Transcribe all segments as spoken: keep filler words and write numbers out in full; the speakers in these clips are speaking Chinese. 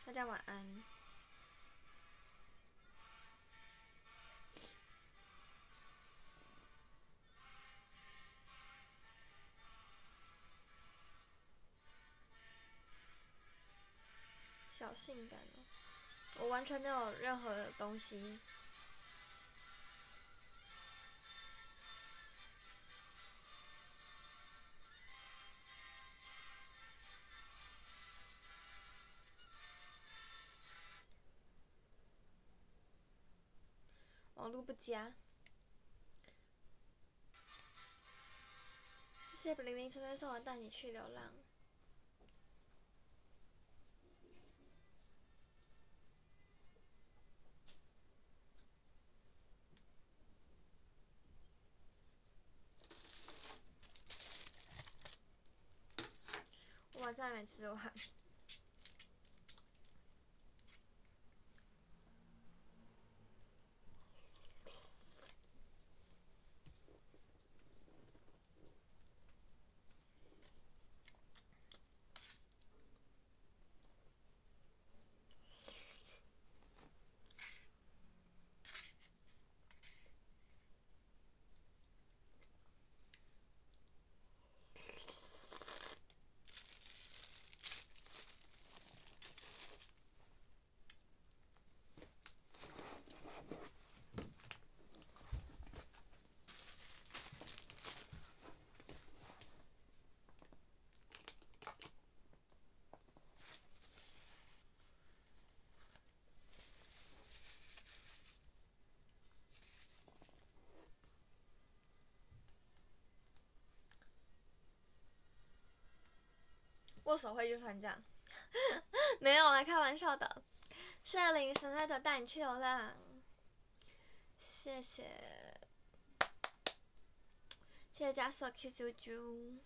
大家晚安。小性感哦，我完全没有任何东西。网络不佳。谢谢零零陈在送我带你去流浪。我晚上还没吃完。握手会就穿这样，没有来开玩笑的。谢谢林神爱的带你去流浪，谢谢，谢谢加索 Q 啾啾。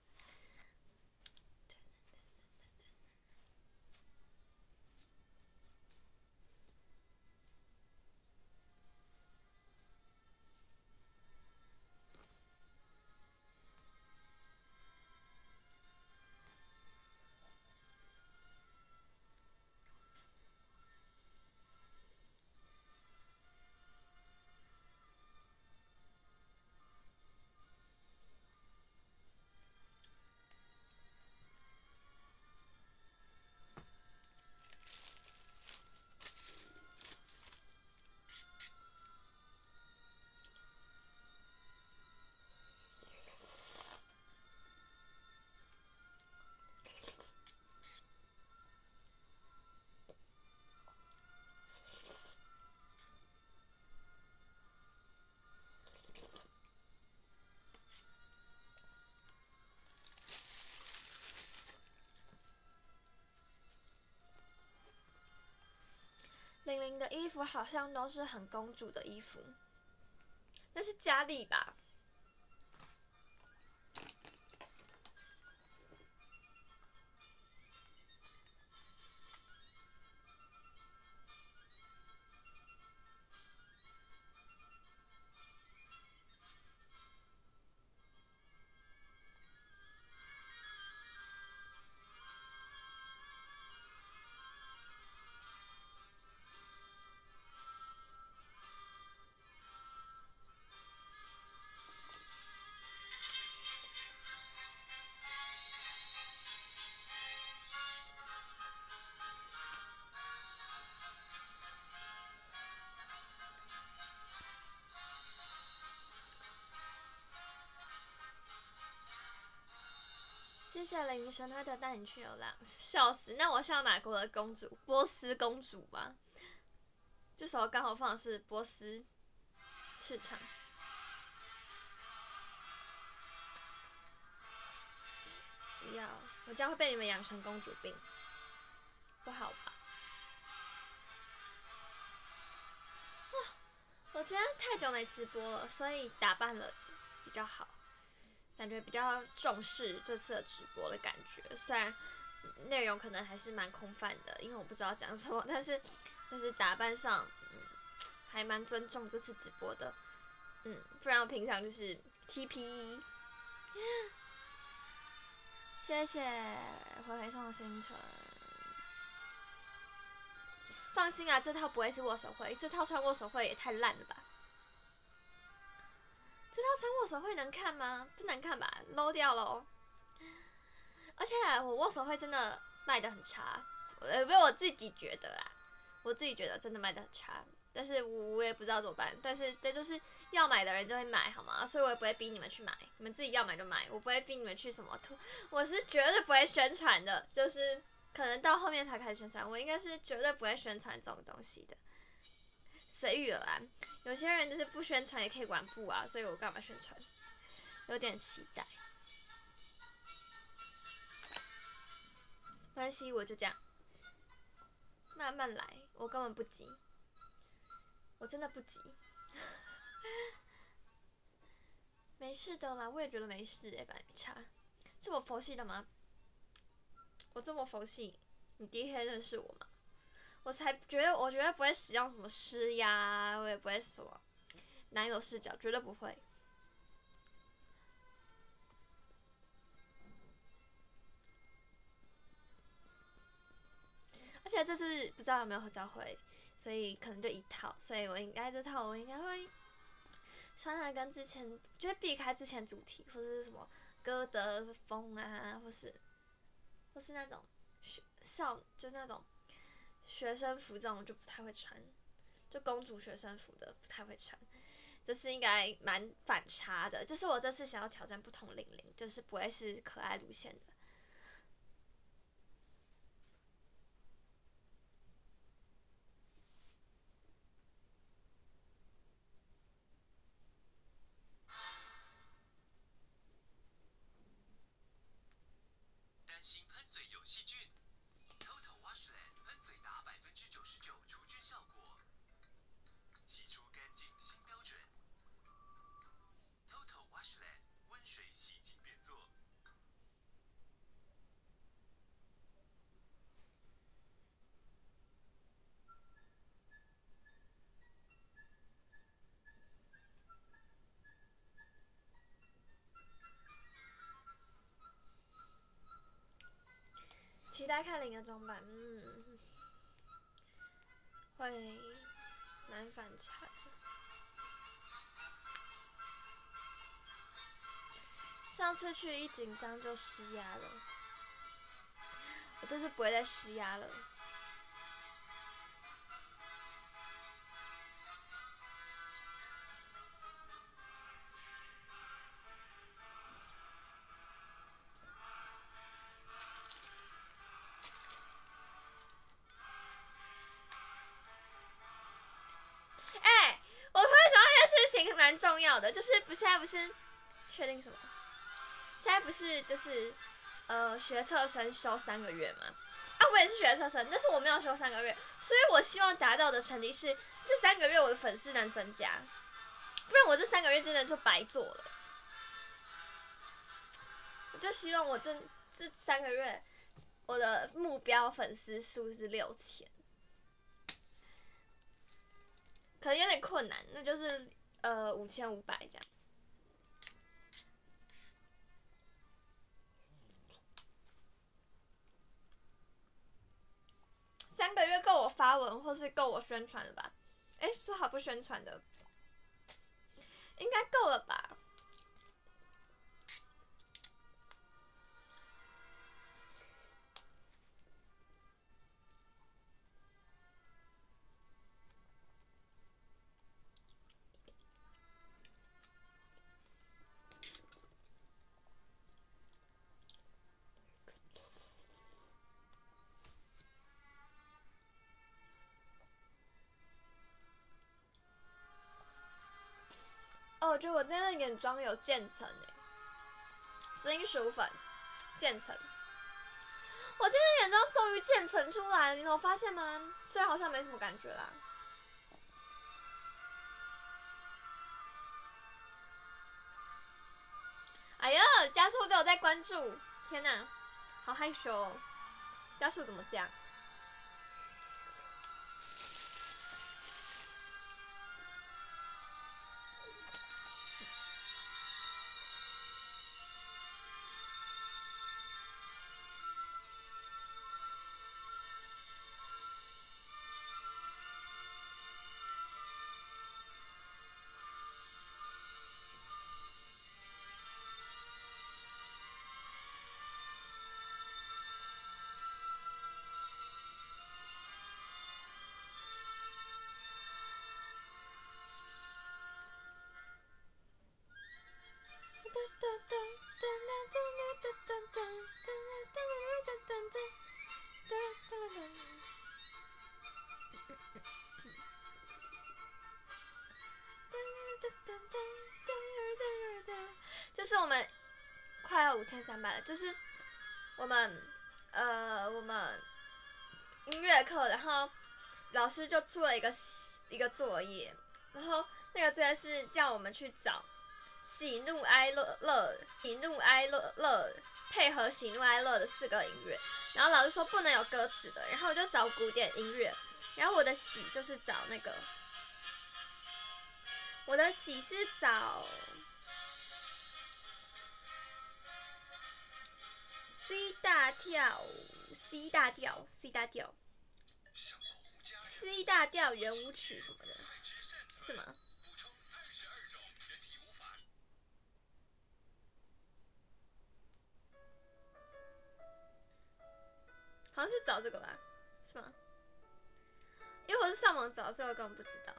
玲玲的衣服好像都是很公主的衣服，那是佳丽吧？谢谢林神他的带你去流浪，笑死！那我像哪国的公主？波斯公主吗？这首刚好放的是波斯市场。不要，我这样会被你们养成公主病，不好吧？啊，我今天太久没直播了，所以打扮了比较好。感觉比较重视这次的直播的感觉，虽然内容可能还是蛮空泛的，因为我不知道讲什么，但是但是打扮上，嗯，还蛮尊重这次直播的，嗯，不然我平常就是 T P E。谢谢灰灰送的星辰。 放心啊，这套不会是握手会，这套穿握手会也太烂了吧？这套穿握手会能看吗？不能看吧 ，low 掉喽。而且我握手会真的卖的很差，呃，不是我自己觉得啦，我自己觉得真的卖的很差。但是我也不知道怎么办，但是这就是要买的人就会买，好吗？所以我也不会逼你们去买，你们自己要买就买，我不会逼你们去什么图，我是绝对不会宣传的，就是可能到后面才开始宣传，我应该是绝对不会宣传这种东西的，随遇而安。有些人就是不宣传也可以玩布啊，所以我干嘛宣传？有点期待，没关系，我就这样慢慢来，我根本不急。我真的不急，没事的啦，我也觉得没事哎，反正没差。这么佛系的吗？我这么佛系，你第一天认识我吗？我才觉得，我绝对不会使用什么施压，我也不会什么男友视角，绝对不会。而且这次不知道有没有合照会，所以可能就一套，所以我应该这套我应该会穿来跟之前，就会避开之前主题，或者是什么歌德风啊，或是或是那种学少，就是那种学生服这种就不太会穿，就公主学生服的不太会穿。这次应该蛮反差的，就是我这次想要挑战不同领领，就是不会是可爱路线的。 担心喷嘴有细菌 ，Toto Washlet 喷嘴达百分之九十九除菌效果，洗出干净新标准。Toto Washlet 温水洗净变做。 期待看零的装扮，嗯，会蛮反差的。上次去一紧张就施压了，我这次不会再施压了。哎，我突然想到一件事情蛮重要的，就是不现在不是确定什么？现在不是就是呃学测生修三个月吗？啊，我也是学测生，但是我没有修三个月，所以我希望达到的成绩是这三个月我的粉丝能增加，不然我这三个月真的就白做了。我就希望我这这三个月我的目标粉丝数是六千，可能有点困难，那就是呃五千五百这样。三个月够我发文或是够我宣传了吧？哎，说好不宣传的，应该够了吧？哦，我觉得我那个眼妆有渐层诶，金属粉渐层。我今天眼妆终于渐层出来了，你有发现吗？虽然好像没什么感觉啦。哎呀，加速都有在关注，天哪，好害羞哦！加速怎么这样？ 就是我们快要五千三百了，就是我们呃我们音乐课，然后老师就出了一个一个作业，然后那个作业是叫我们去找喜怒哀乐乐喜怒哀乐乐配合喜怒哀乐的四个音乐，然后老师说不能有歌词的，然后我就找古典音乐，然后我的喜就是找那个，我的喜是找 C 大调 C 大调 C 大调 C 大调圆舞曲什么的，是吗？好像是找这个吧，是吗？因为我是上网找，所以我根本不知道。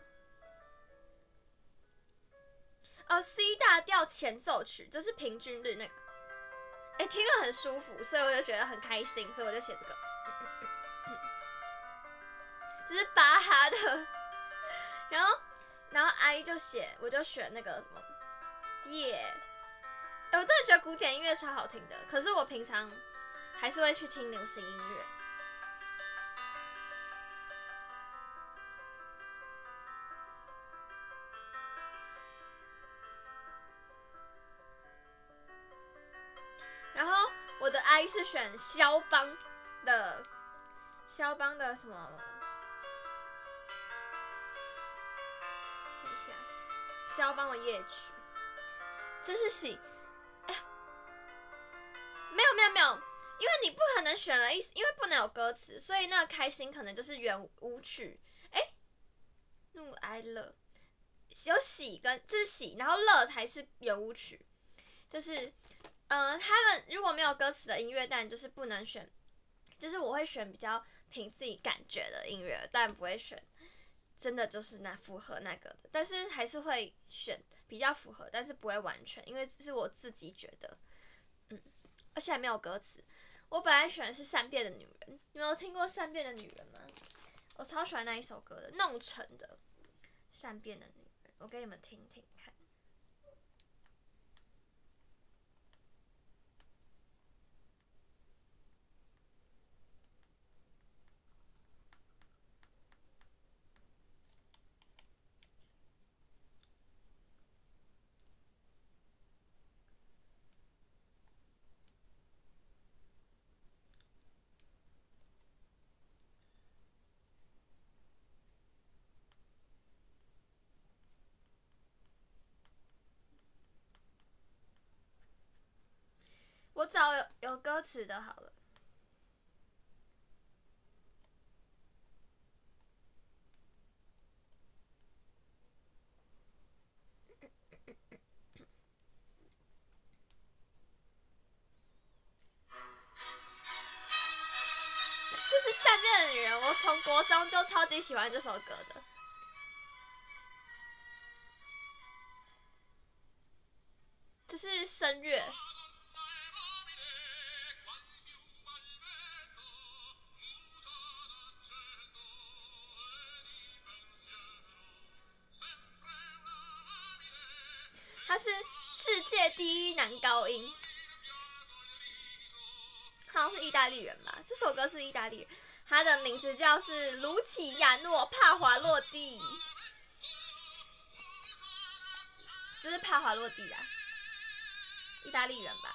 哦 ，C 大调前奏曲就是平均律那个，哎，听了很舒服，所以我就觉得很开心，所以我就写这个。这是巴哈的，然后然后 I 就写，我就选那个什么耶。哎，我真的觉得古典音乐超好听的，可是我平常还是会去听流行音乐。然后我的 I 是选肖邦的，肖邦的什么？看一下，肖邦的夜曲，真是喜。哎，没有没有没有，因为你不可能选了一，因为不能有歌词，所以那个开心可能就是圆舞曲。哎，怒哀乐，有喜跟这是喜，然后乐才是圆舞曲，就是。呃，他们如果没有歌词的音乐，但就是不能选，就是我会选比较凭自己感觉的音乐，但不会选真的就是那符合那个的，但是还是会选比较符合，但是不会完全，因为是我自己觉得，嗯，而且还没有歌词。我本来选的是善变的女人，你们有听过善变的女人吗？我超喜欢那一首歌的，弄成的善变的女人，我给你们听听看。我找有有歌词的好了。这是善变的女人，我从国中就超级喜欢这首歌的。这是声乐。他是世界第一男高音，好像是意大利人吧？这首歌是意大利人，他的名字叫是卢奇亚诺·帕华洛蒂，就是帕华洛蒂啊，意大利人吧？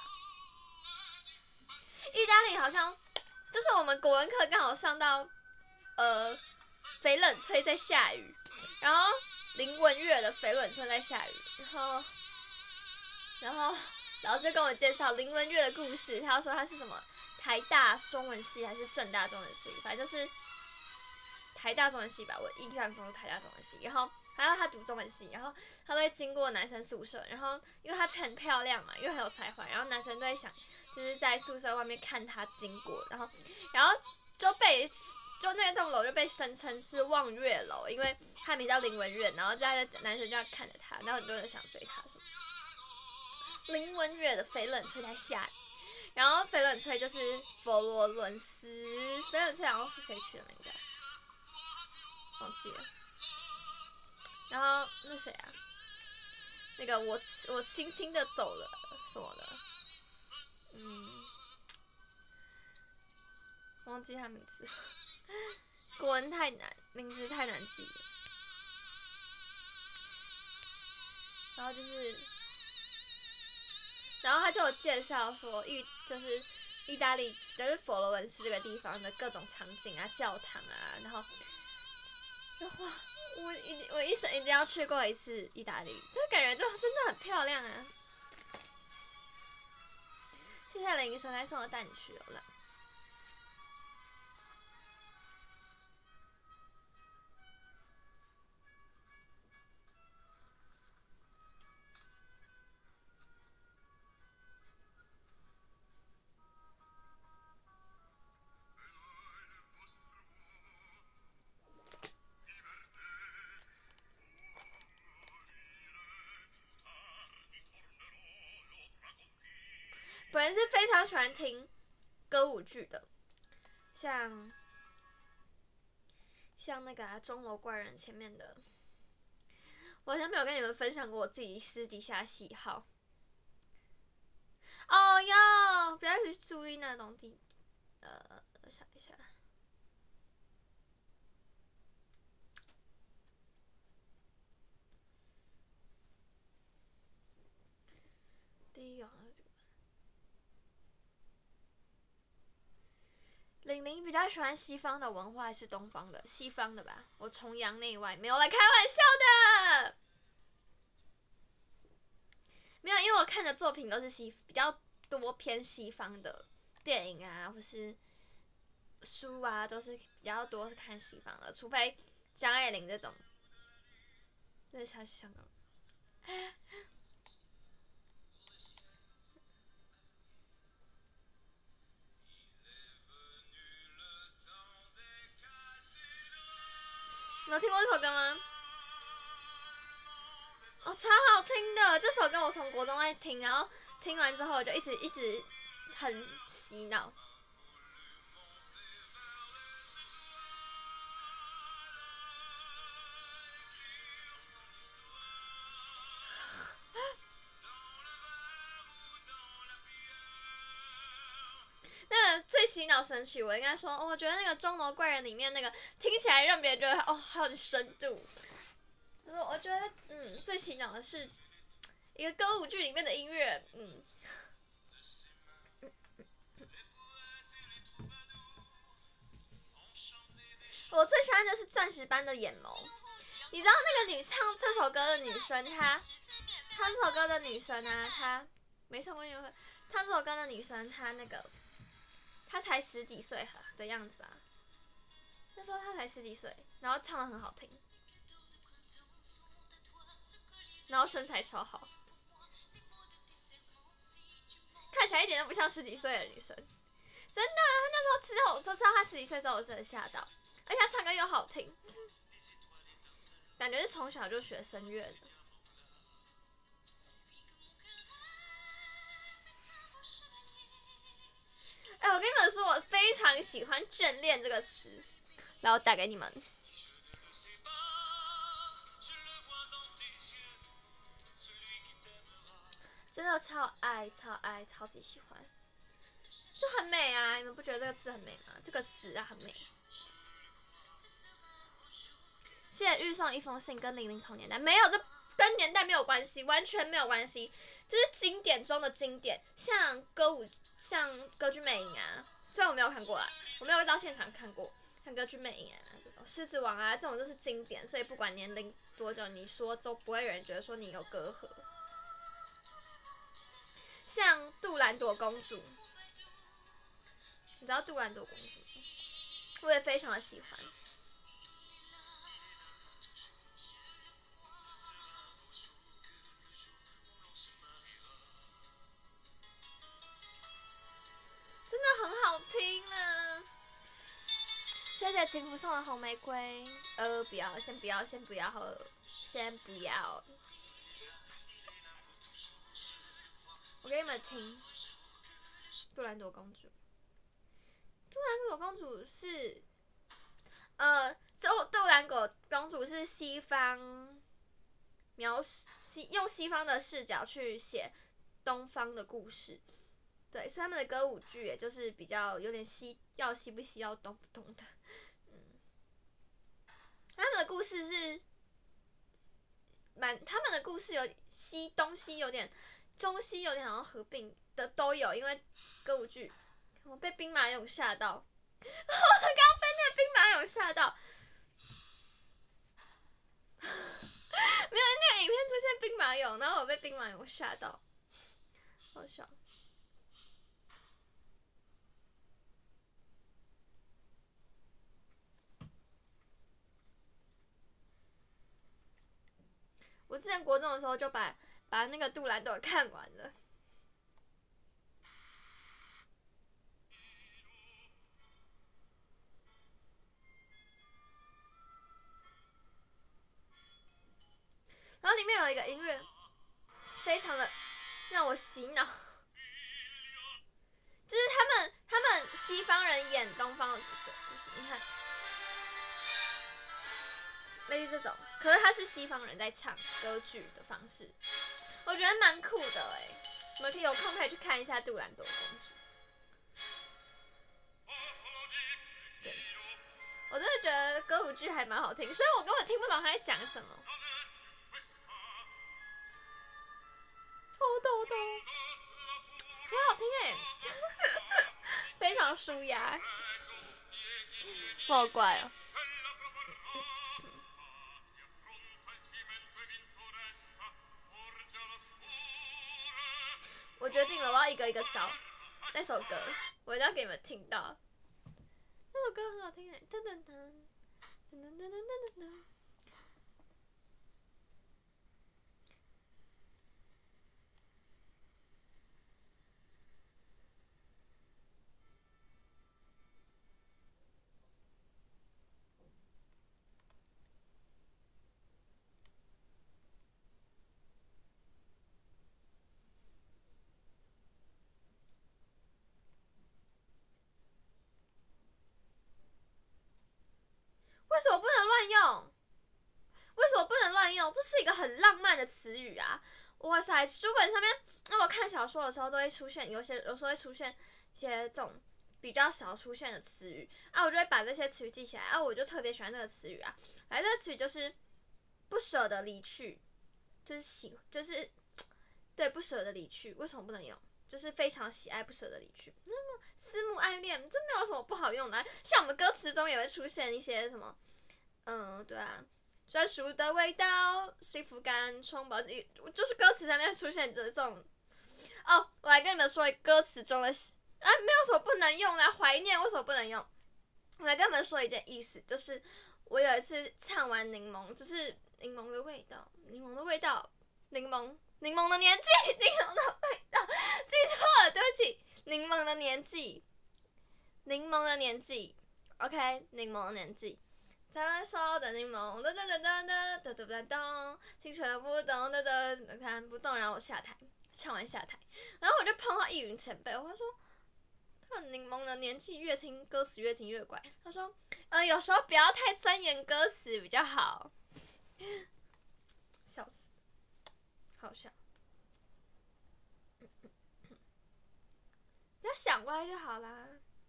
意大利好像就是我们国文课刚好上到，呃，翡冷翠在下雨，然后林文月的翡冷翠在下雨，然后。然后老师就跟我介绍林文月的故事，他说他是什么台大中文系还是政大中文系，反正就是台大中文系吧，我印象中是台大中文系。然后还有他读中文系，然后他都会经过男生宿舍，然后因为他很漂亮嘛，因为很有才华，然后男生都会想就是在宿舍外面看他经过，然后然后就被就那栋楼就被声称是望月楼，因为他名叫林文月，然后这个男生就要看着他，然后很多人想追他什么。林文月的翡冷翠在下雨，然后翡冷翠就是佛罗伦斯，翡冷翠好像是谁取的名字？忘记了。然后那谁啊？ 那个我我轻轻的走了什么的，嗯，忘记他名字，国文太难，名字太难记了。然后就是，然后他就有介绍说，意就是意大利，就是佛罗伦斯这个地方的各种场景啊，教堂啊，然后，哇，我一我一生一定要去过一次意大利，这感觉就真的很漂亮啊！谢谢林医生来送我带你去游览。本人是非常喜欢听歌舞剧的，像像那个、啊《钟楼怪人》前面的，我好像没有跟你们分享过我自己私底下喜好。哦哟，不要去注意那种地，呃，我想一下，第一个。玲玲比较喜欢西方的文化还是东方的？西方的吧，我崇洋媚外，没有来开玩笑的。没有，因为我看的作品都是西比较多偏西方的电影啊，或是书啊，都是比较多是看西方的，除非张爱玲这种，这是她香港。你有听过这首歌吗？哦，超好听的！这首歌我从国中在听，然后听完之后我就一直一直很洗脑。那个最洗脑神曲，我应该说，哦，我觉得那个《钟楼怪人》里面那个听起来让别人觉得哦很深度。我我觉得嗯最洗脑的是一个歌舞剧里面的音乐，嗯。我最喜欢的是钻石般的眼眸，你知道那个女唱这首歌的女生，她唱这首歌的女生啊，她没上过音乐会，唱这首歌的女生，她那个。他才十几岁的样子吧，那时候他才十几岁，然后唱得很好听，然后身材超好，看起来一点都不像十几岁的女生，真的。那时候知道我知道他十几岁之后，我真的吓到，而且他唱歌又好听，感觉是从小就学声乐的。哎、欸，我跟你们说，我非常喜欢“眷恋”这个词，然后打给你们。真的超爱、超爱、超级喜欢，就很美啊！你们不觉得这个词很美吗？这个词啊，很美。谢谢预送一封信，跟玲玲同年代，没有，这跟年代没有关系，完全没有关系。这是经典中的经典，像歌舞，像歌剧魅影啊。虽然我没有看过啦，我没有到现场看过，看歌剧魅影啊这种，狮子王啊这种都是经典，所以不管年龄多久，你说都不会有人觉得说你有隔阂。像杜兰朵公主，你知道杜兰朵公主，我也非常的喜欢。真的很好听呢。谢谢情夫送的红玫瑰，呃，不要，先不要，先不要喝，先不要。我给你们听，杜兰朵公主。杜兰朵公主是，呃，杜杜兰朵公主是西方描西用西方的视角去写东方的故事，对，所以他们的歌舞剧也就是比较有点西，要西不西，要东不东的，嗯，他们的故事是蛮，他们的故事有西东西有点，中西有点好像合并的都有，因为歌舞剧，我被兵马俑吓到，我刚被那个兵马俑吓到。没有那个影片出现兵马俑，然后我被兵马俑吓到，好笑。我之前国中的时候就把把那个杜兰朵看完了。然后里面有一个音乐，非常的让我洗脑，就是他们他们西方人演东方的故事，你看，类似这种，可是他是西方人在唱歌剧的方式，我觉得蛮酷的哎，你们可以有空可以去看一下《杜兰朵公主》。对，我真的觉得歌舞剧还蛮好听，所以我根本听不懂他在讲什么。豆豆豆，很好听哎，非常舒压，好乖哦。我决定了，我要一个一个找那首歌，我一定要给你们听到。那首歌很好听哎，噔噔噔，噔噔噔噔噔噔。为什么不能乱用？为什么不能乱用？这是一个很浪漫的词语啊！哇塞，书本上面，那我看小说的时候都会出现，有些有时候会出现一些这种比较少出现的词语啊，我就会把这些词语记起来啊，我就特别喜欢这个词语啊。来，这个词语就是不舍得离去，就是喜，就是对不舍得离去，为什么不能用？就是非常喜爱，不舍得离去。那么思慕爱恋，这没有什么不好用的、啊。像我们歌词中也会出现一些什么，嗯，对啊，专属的味道，幸福感充饱，就是歌词上面出现着这种。哦，我来跟你们说歌词中的，啊，没有什么不能用啊，怀念为什么不能用？我来跟你们说一件意思，就是我有一次唱完柠檬，就是柠檬的味道，柠檬的味道，柠檬。柠檬的年纪，柠檬的味道，记错了，对不起。柠檬的年纪，柠檬的年纪 ，OK， 柠檬的年纪。台湾烧的柠檬，噔噔噔噔噔噔噔噔噔，清纯的不懂，噔噔，看不动，然后我下台，唱完下台，然后我就碰到易云前辈，我说，他柠檬的年纪越听歌词越听越怪，他说，呃，有时候不要太钻研歌词比较好，笑死。好笑，不要想歪就好啦。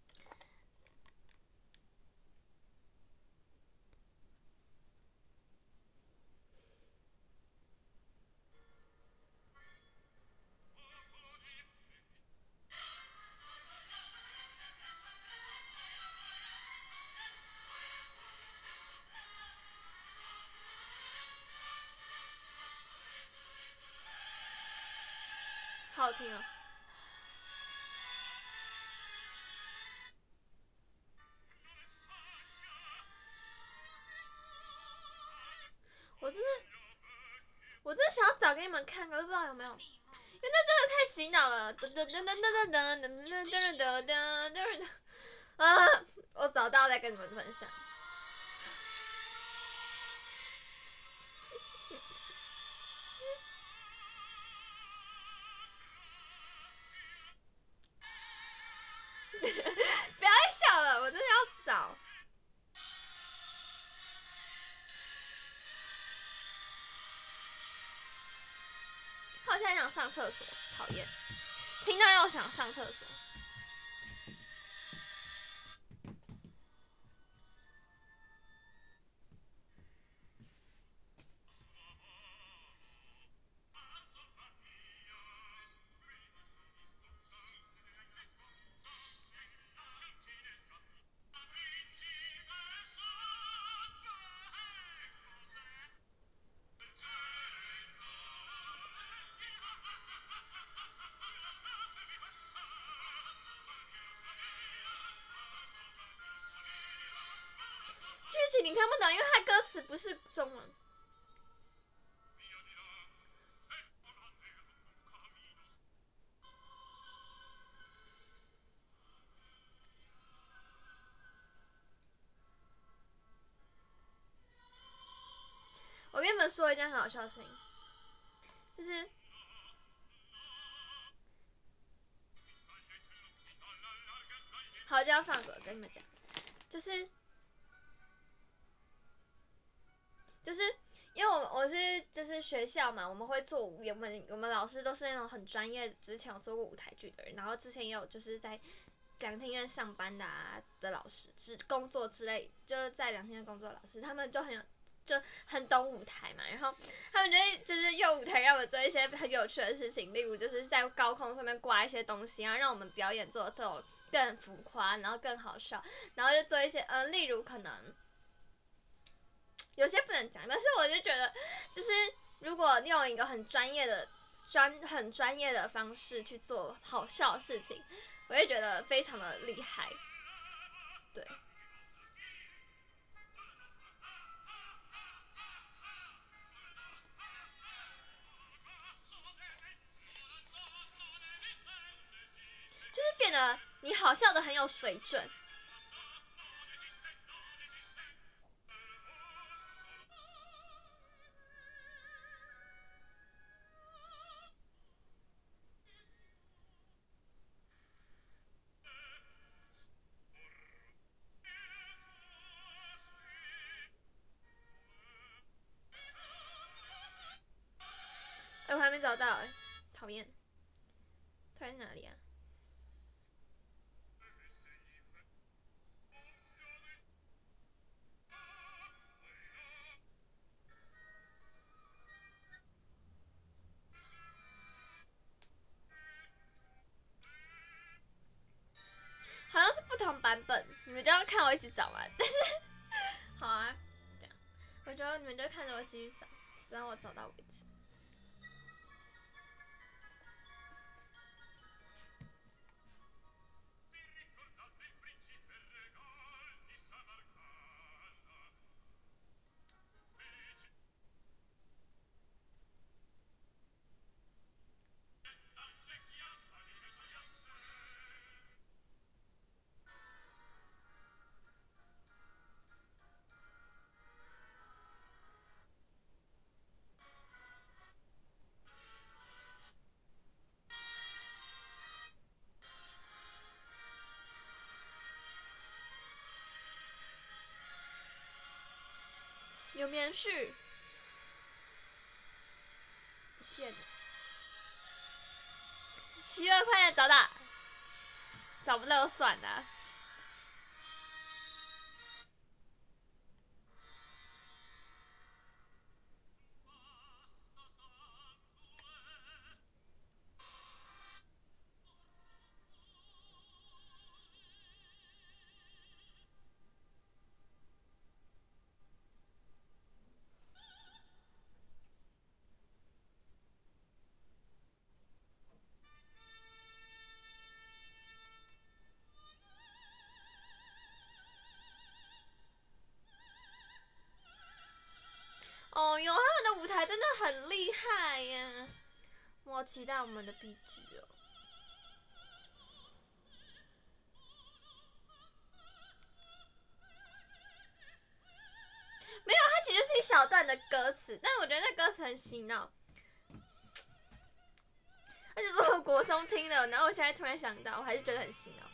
好好听哦。我真的，我真的想要找给你们看，可是不知道有没有，因为那真的太洗脑了。噔噔噔噔噔噔噔噔噔噔噔噔噔，啊！我找到再跟你们分享。不要再笑了，我真的要找。 好，现在想上厕所，讨厌，听到又想上厕所。剧情你看不懂，因为它歌词不是中文。我跟你们说一件很好笑的事情，就是，好，就要放歌，跟你们讲，就是。就是因为我我是就是学校嘛，我们会做舞，我们我们老师都是那种很专业，之前有做过舞台剧的人，然后之前也有就是在两厅院上班的啊的老师，之工作之类，就是在两厅院工作的老师，他们就很有就很懂舞台嘛，然后他们就会就是用舞台让我做一些很有趣的事情，例如就是在高空上面挂一些东西，然后让我们表演做这种更浮夸，然后更好笑，然后就做一些嗯、呃，例如可能。有些不能讲，但是我就觉得，就是如果用一个很专业的、专很专业的方式去做好笑的事情，我会觉得非常的厉害。对。就是变得你好笑的很有水准。哎、欸，我还没找到哎、欸，讨厌。它在哪里啊？好像是不同版本，你们就要看我一起找完。但是，好啊，这样，我觉得你们就看着我继续找，等我找到为止。有棉絮，不见了。七月快点找到，找不到就算了。哦哟，他们的舞台真的很厉害呀！我好期待我们的 B G 哦。没有，它其实是一小段的歌词，但是我觉得那歌词很洗脑，而且是我国中听的，然后我现在突然想到，我还是觉得很洗脑。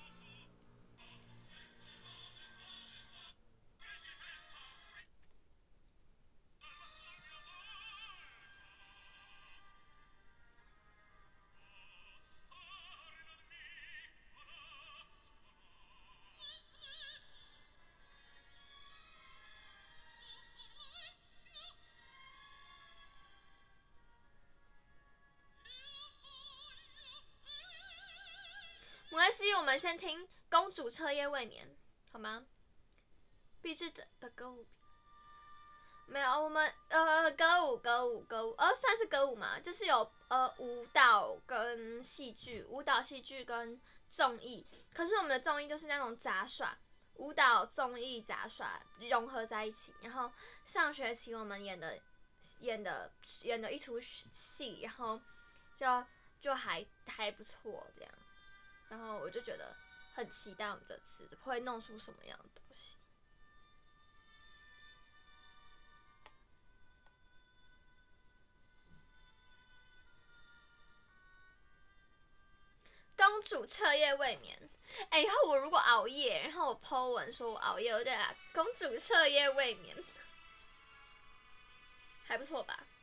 没关系，我们先听《公主彻夜未眠》，好吗？励志的的歌舞。没有，我们呃歌舞歌舞歌舞，呃算是歌舞嘛，就是有呃舞蹈跟戏剧，舞蹈戏剧跟综艺。可是我们的综艺就是那种杂耍，舞蹈综艺杂耍融合在一起。然后上学期我们演的演的演的一出戏，然后就就还还不错这样。然后我就觉得很期待我们这次会弄出什么样的东西。公主彻夜未眠，哎、欸，以后我如果熬夜，然后我 po 文说我熬夜，我就来公主彻夜未眠，还不错吧？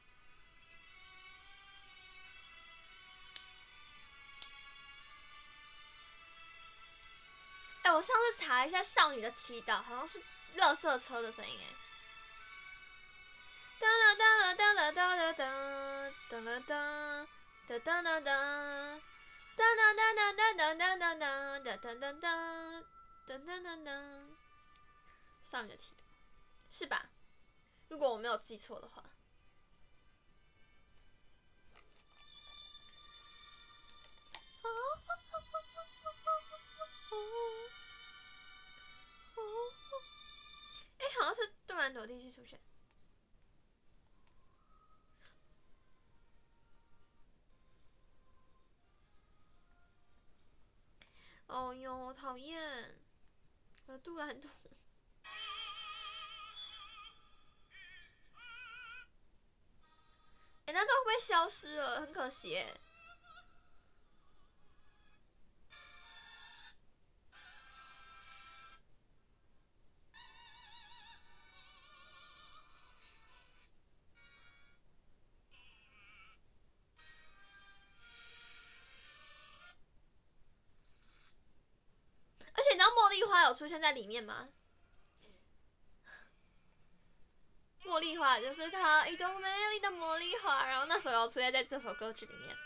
哎、欸，我上次查一下《少女的祈祷》，好像是垃圾车的声音哎。哒啦哒啦哒啦哒啦哒哒啦哒哒哒啦哒。哒哒哒哒哒哒哒哒哒哒哒哒哒哒哒哒，少女的祈祷是吧？如果我没有记错的话。哎、欸，好像是杜兰朵第一次出现。哦哟，讨厌！我的杜兰朵。哎、欸，那都会不会消失了？很可惜耶。而且你知道茉莉花有出现在里面吗？茉莉花就是它一朵美丽的茉莉花，然后那时候有出现在这首歌曲里面。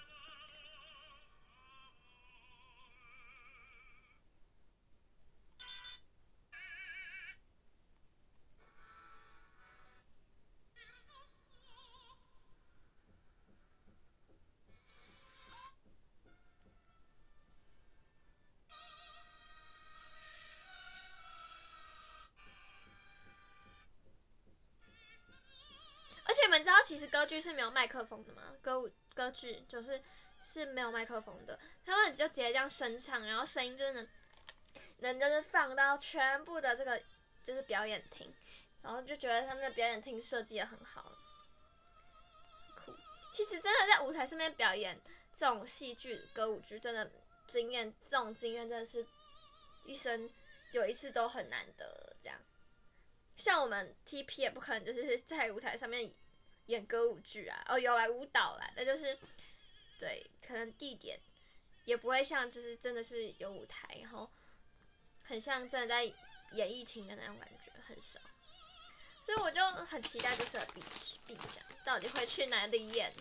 而且你们知道，其实歌剧是没有麦克风的吗？歌舞歌剧就是是没有麦克风的，他们就直接这样声唱，然后声音就是能能就是放到全部的这个就是表演厅，然后就觉得他们的表演厅设计的很好，酷。其实真的在舞台上面表演这种戏剧歌舞剧，真的经验，这种经验真的是一生有一次都很难得这样。像我们 T P 也不可能就是在舞台上面演歌舞剧啊，哦有来舞蹈啦，那就是对，可能地点也不会像就是真的是有舞台，然后很像真的在演艺厅的那种感觉，很少。所以我就很期待这次的毕毕奖到底会去哪里演，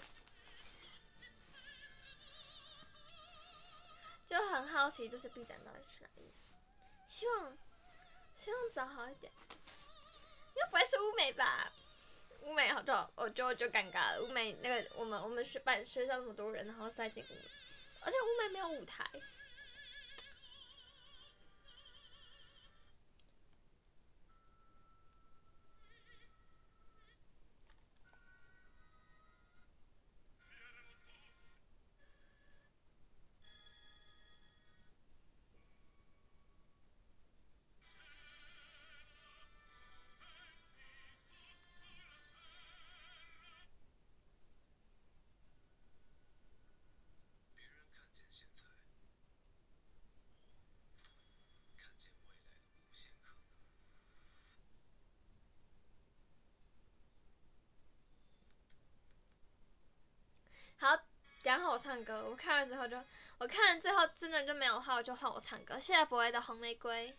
就很好奇这次毕奖到底去哪里演，希望希望找好一点。应该不会是乌美吧？乌美好就我就就尴尬了。乌美那个我们我们学班学校那么多人，然后塞进乌美，而且乌美没有舞台。好，然后我唱歌，我看完之后就，我看完最后真的就没有的话，我就换我唱歌。谢谢博威的红玫瑰。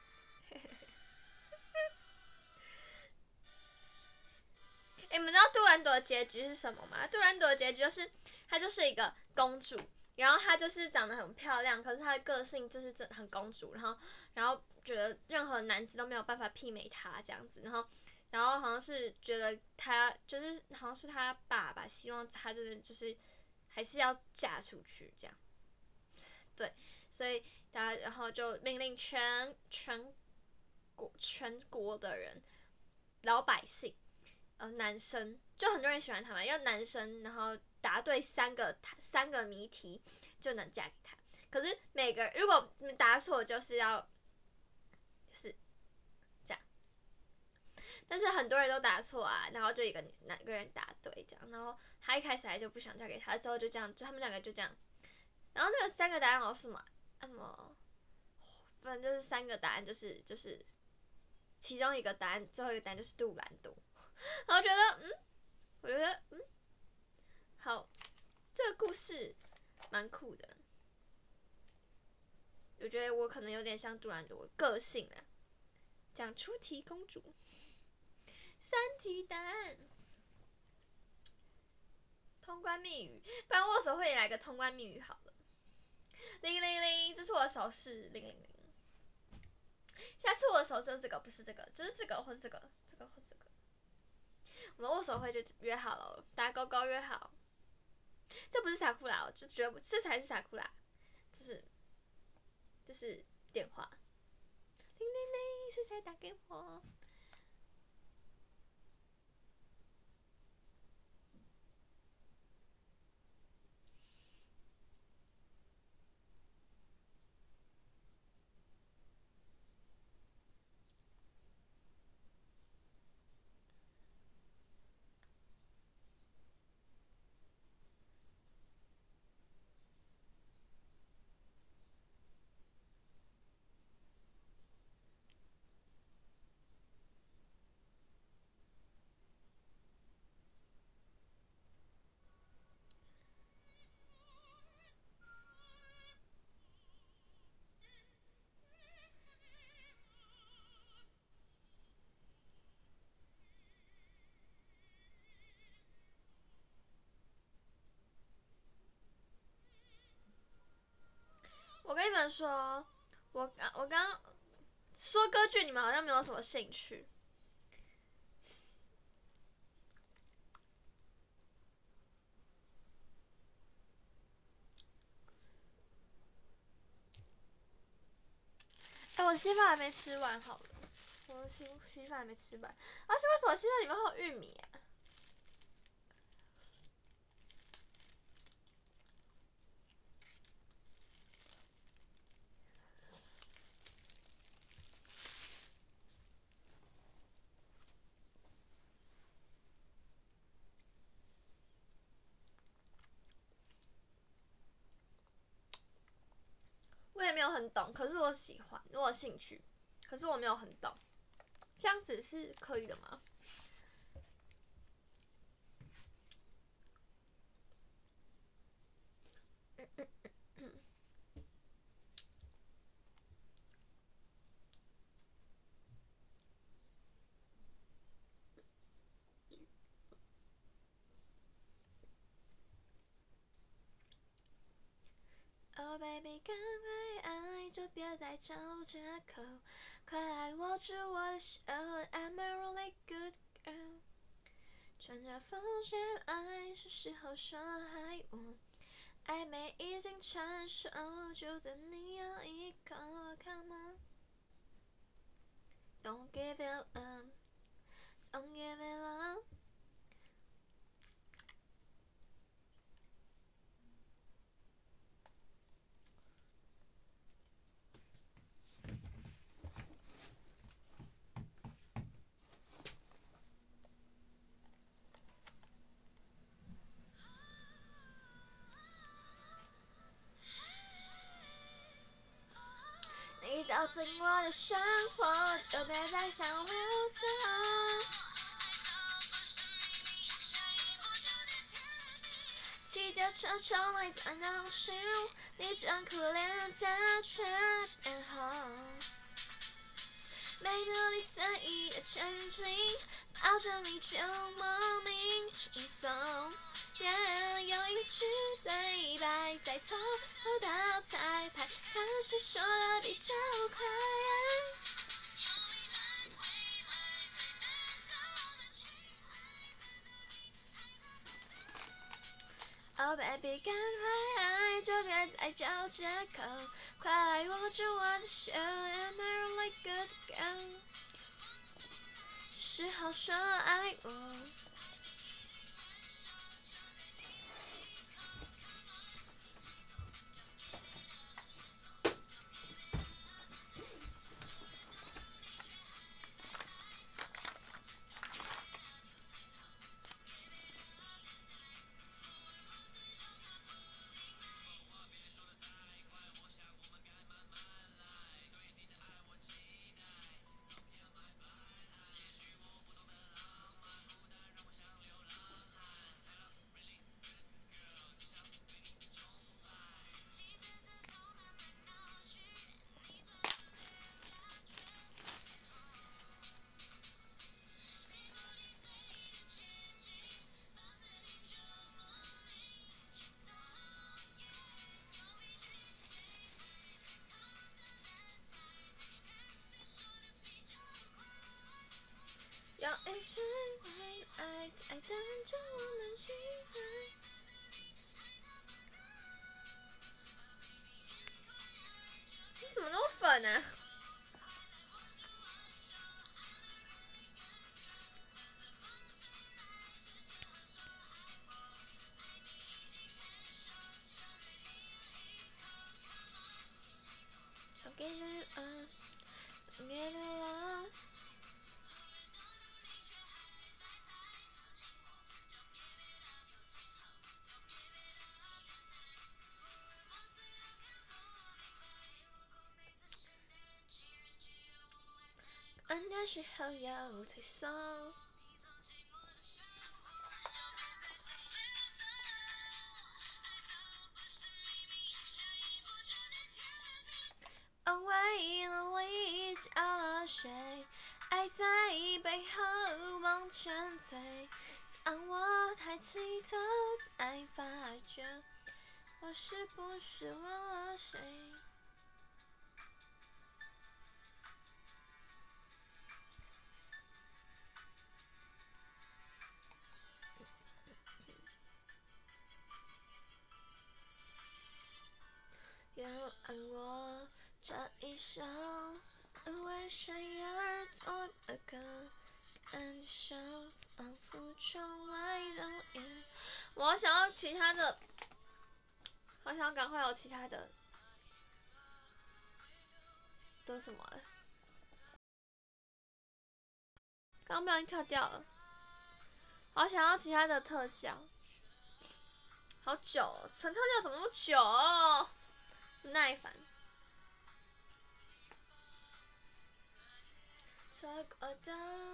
哎、欸，你们知道杜兰兰朵的结局是什么吗？杜兰朵的结局就是她就是一个公主，然后她就是长得很漂亮，可是她的个性就是真很公主，然后然后觉得任何男子都没有办法媲美她这样子，然后然后好像是觉得她就是好像是她爸爸希望她真的就是还是要嫁出去这样，对，所以大家然后就命令全全国全国的人老百姓。呃，男生就很多人喜欢他嘛，要男生，然后答对三个三个谜题就能嫁给他。可是每个如果答错，就是要就是这样。但是很多人都答错啊，然后就一个女哪个人答对这样，然后他一开始还就不想嫁给他，之后就这样，就他们两个就这样。然后那个三个答案好像是什么什么，反正就是三个答案就是就是。其中一个答案，最后一个答案就是杜兰朵，然后觉得，嗯，我觉得，嗯，好，这个故事蛮酷的，我觉得我可能有点像杜兰朵的个性啊，讲出题公主，三题答案，通关密语，不然握手会也来个通关密语好了，零零零，这是我的手势，零零零。下次我的手就是这个，不是这个，就是这个或是这个，这个或是这个。我们握手会就约好了，打勾勾约好。这不是傻库拉，我就觉得这才是傻库拉，这是这是电话。零零零，是谁打给我？我跟你们说，我刚我刚刚说歌剧，你们好像没有什么兴趣。哎、欸，我稀饭还没吃完，好了，我稀稀饭还没吃完，而且为什么稀饭里面会有玉米啊？我也没有很懂，可是我喜欢，我有兴趣，可是我没有很懂，这样子是可以的吗？Oh baby， 赶快爱，就别再找借口，快来握住我的手 ，I'm a really good girl。趁着风险来，是时候说爱我，暧昧已经成熟，就等你咬一口 ，Come on，Don't give it up，Don't give it up。你走进我的生活，就别再想溜走。骑着车窗来在闹市，你装可怜的假车变红。 没道理随意的沉浸，抱着你就莫名轻松。Yeah, 有一句对白在从头到彩排，看谁说的比较快。Oh baby， 赶快爱，就别再找借口，快来握住我的手 ，I'm really good girl， 是时候说爱我。有一句为爱，爱等着我们期待。你怎么那么粉啊？Don't give it up, don't give it up。关的时候要退缩。哦，为了你浇了水，爱在背后往前推。当我抬起头，才发觉我是不是忘了谁？原谅我这一首为谁而作的歌，感觉像仿佛窗外的夜。我好想要其他的，好想赶快有其他的。都什么了？刚刚不小心跳掉了。好想要其他的特效。好久、哦，存特效怎么那么久、哦？不耐烦。错过的，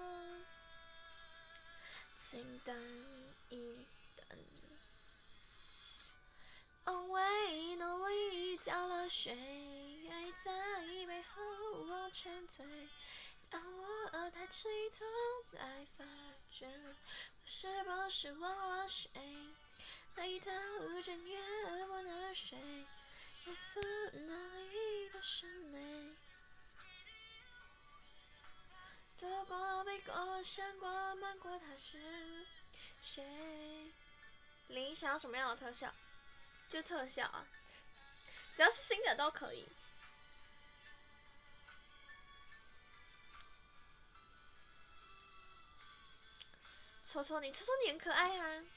请等一等。哦，为努力浇了水，爱在背后往前推。当我抬起头，才发觉我是不是忘了谁？累到整夜不能睡，夜色哪里都是泪。走过、背过、想过、瞒过，他是谁？林想要什么样的特效？就特效啊，只要是新的都可以。瞅瞅你，瞅瞅你很可爱啊！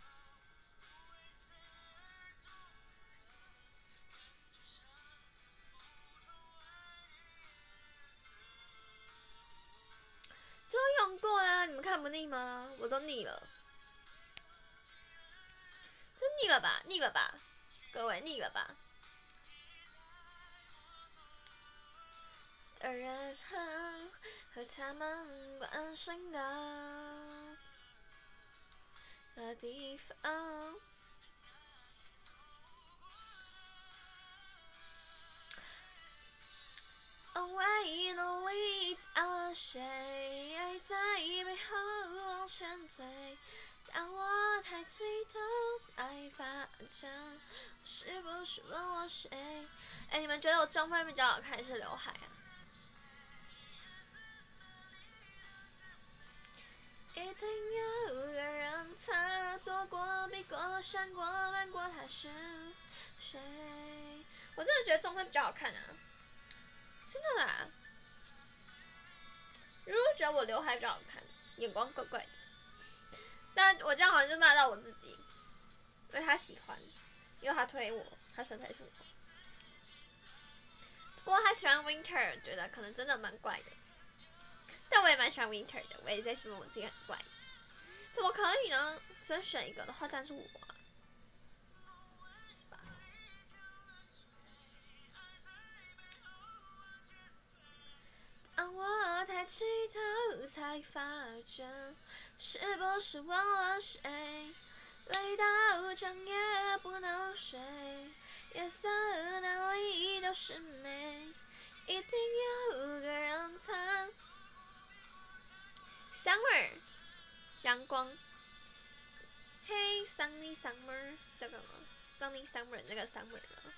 都用过啦，你们看不腻吗？我都腻了，真腻了吧？腻了吧？各位腻了吧？的人和他们关心的的地方。哦，为努力浇了谁？爱在背后往前推，当我抬起头才发现，是不是问我谁？哎，你们觉得我中分比较好看还是刘海啊？一定有个人，他躲过、避过、闪过、瞒过，他是谁？我真的觉得中分比较好看啊，真的啦。如果觉得我刘海比较好看，眼光怪怪的，但我这样好像就骂到我自己，因为他喜欢，因为他推我，他身材是我。不过他喜欢 Winter， 觉得可能真的蛮怪的。但我也蛮喜欢 Winter 的，我也在形容我自己很怪。怎么可以呢？只能选一个的话，当然是我啊，是吧？当我抬起头，才发觉是不是忘了谁？累到整夜不能睡，夜色哪里都是美，一定有个人他。Summer， 阳光。Hey sunny summer， 这个吗 ？Sunny summer 那个 summer 吗？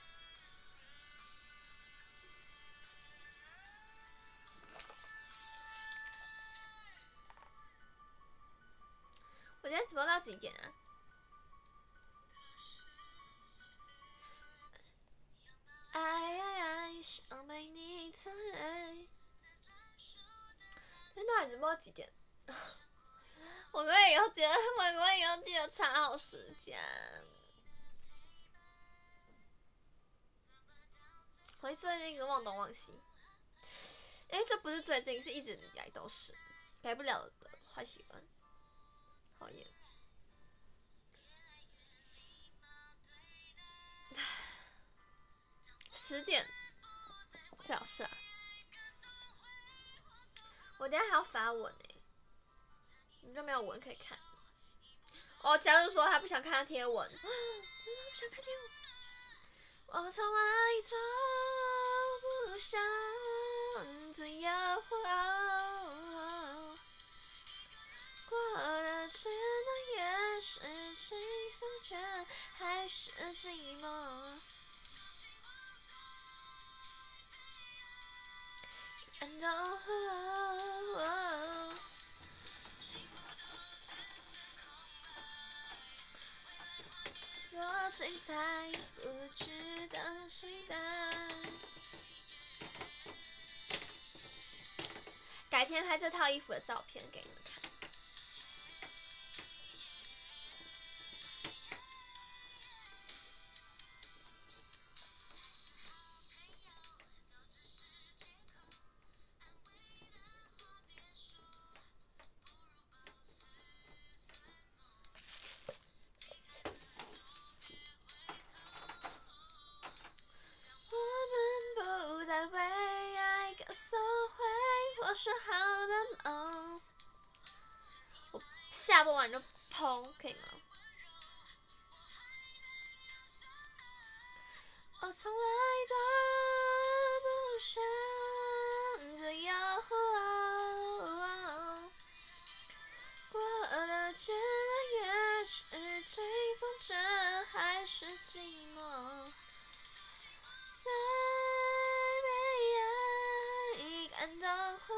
我今天直播到几点啊？爱爱爱，想被你猜。今天到底直播到几点？我可以以后记得，我可以以后记得查好时间。我一直在那个忘东忘西。哎、欸，这不是最近，是一直以来都是改不了的坏习惯，讨厌。十点，最好是啊。我等下还要发文呢、欸，你就没有文可以看。哦，假如说他不想看他贴文，他不想看贴文。我从来都不想自由，过的真的也是轻松，却还是寂寞。感到若精彩不值得期待。改天拍这套衣服的照片给你们看。说好的梦，我下播完就抛，可以吗？我从来都不想自由，过的简单也是轻松，这还是寂寞。在被爱感动后，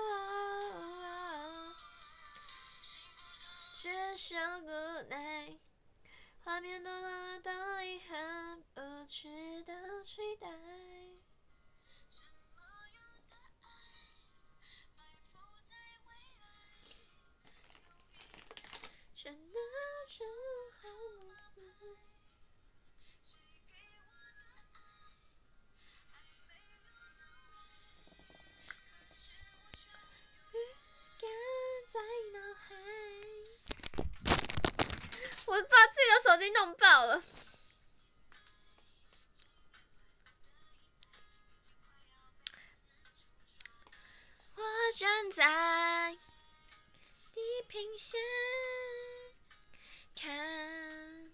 只想无奈，画面多多的遗憾，不值得期待。真的就好吗？在脑海，我把自己的手机弄爆了。我站在地平线看，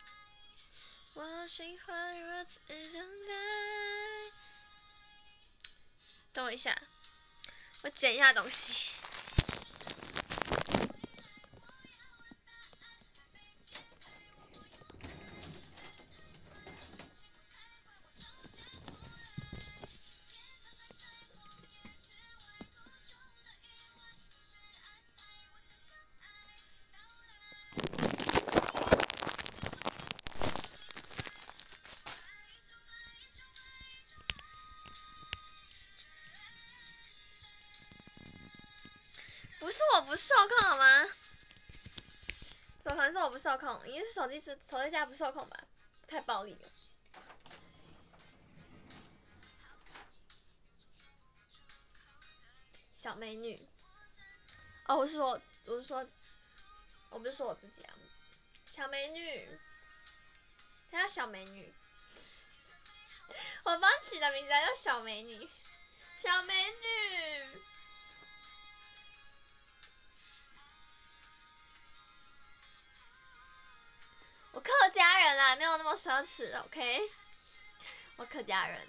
我喜欢如此等待。 等我一下，我捡一下东西。不是我不受控好吗？怎么可能是我不受控？一定是手机是手机架不受控吧？太暴力了。小美女。哦，我是说，我是说，我不是说我自己啊。小美女，她叫小美女。我帮取的名字叫小美女。小美女。我客家人啊，没有那么奢侈 ，OK？ 我客家人，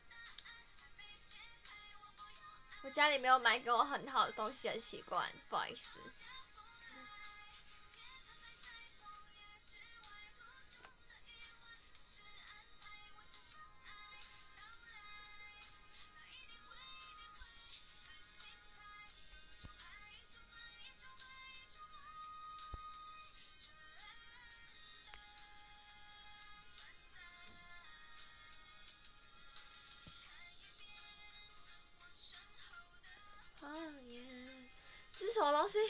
我家里没有买给我很好的东西的习惯，不好意思。这是什么东西？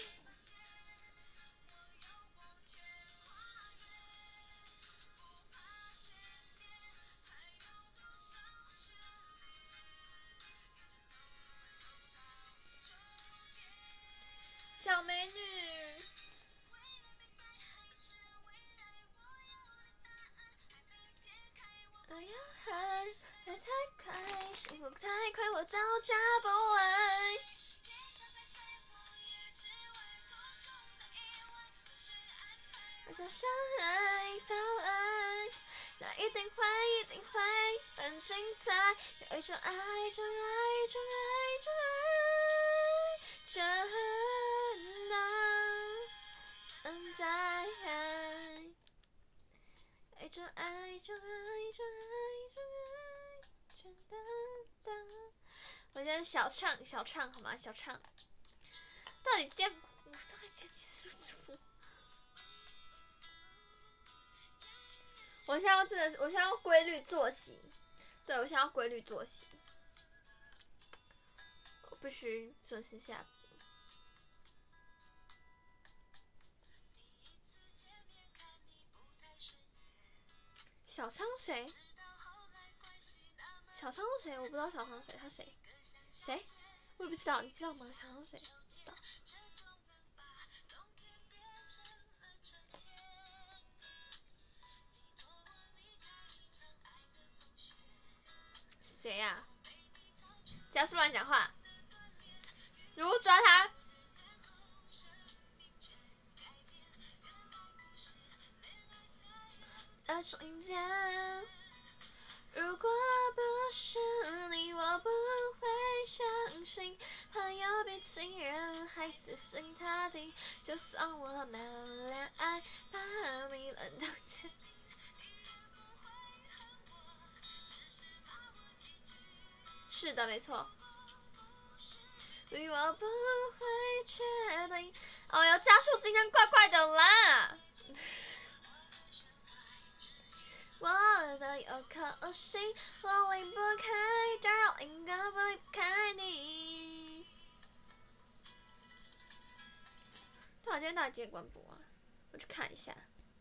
小美女。哎呀嗨，来太快，幸福太快，我招架不来。我想相爱，早爱，那一定会，一定会很精彩。有一种爱，一种爱，一种爱，一种爱，真的存在。一种爱，一种爱，一种爱，一种爱，真的的。我觉得小唱，小唱好吗？小唱。到底今天我大概这几次。我现在要真的是，我现在要规律作息，对我现在要规律作息，我必须准时下播。小仓谁？小仓谁？我不知道小仓谁，他谁？谁？我也不知道，你知道吗？小仓谁？不知道。谁呀、啊？加速乱讲话！如果抓他。那瞬间，如果不是你，我不会相信朋友比亲人还死心塌地。就算我们恋爱，把你冷冻起。是的，没错。我不会确定。哦哟，加速今天怪怪的啦。我的有颗心，我离不开 ，darling， 我离不开你。对啊，今天到底几点关播啊？我去看一下。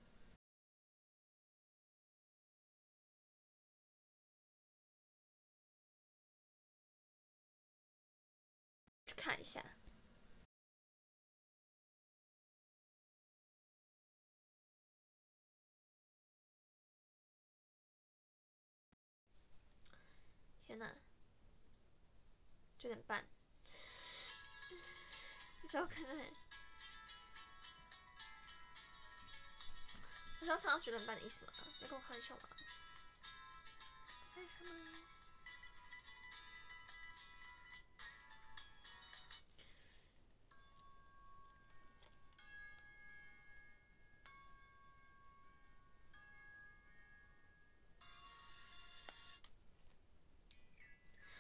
去看一下。天哪！九点半。你找我看看。你知道唱到九点半的意思吗？要跟我开玩笑吗？开什么？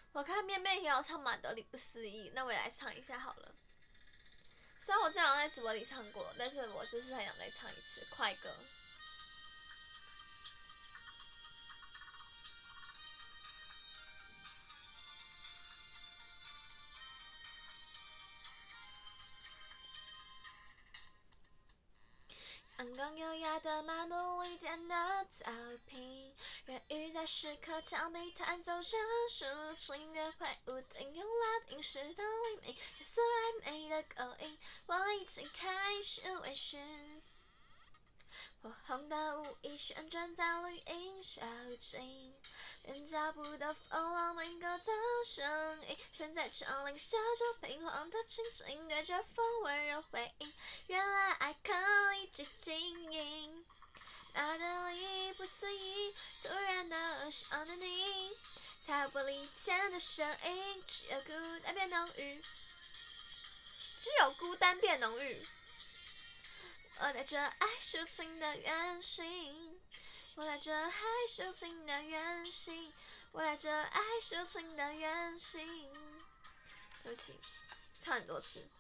我看面面也有唱马德里不思议，那我也来唱一下好了。虽然我之前好像在直播里唱过，但是我就是很想再唱一次快歌。阳光优雅的漫步一点的草坪，人鱼在石刻墙壁弹奏着抒情乐，挥舞灯用拉丁诗的黎明，颜色暧昧的勾引，我已经开始微醺。火红的舞衣旋转在绿荫小径，连脚步都风浪鸣歌的声音，悬在窗棂下就平缓的轻轻对着风温柔回应，原来爱可以去经营。马德里不思议，突然的想念你，才不理前的声音，只有孤单变浓郁，只有孤单变浓郁。我带着爱抒情的远行，我带着爱抒情的远行，我带着爱抒情的远行。对不起，唱很多次。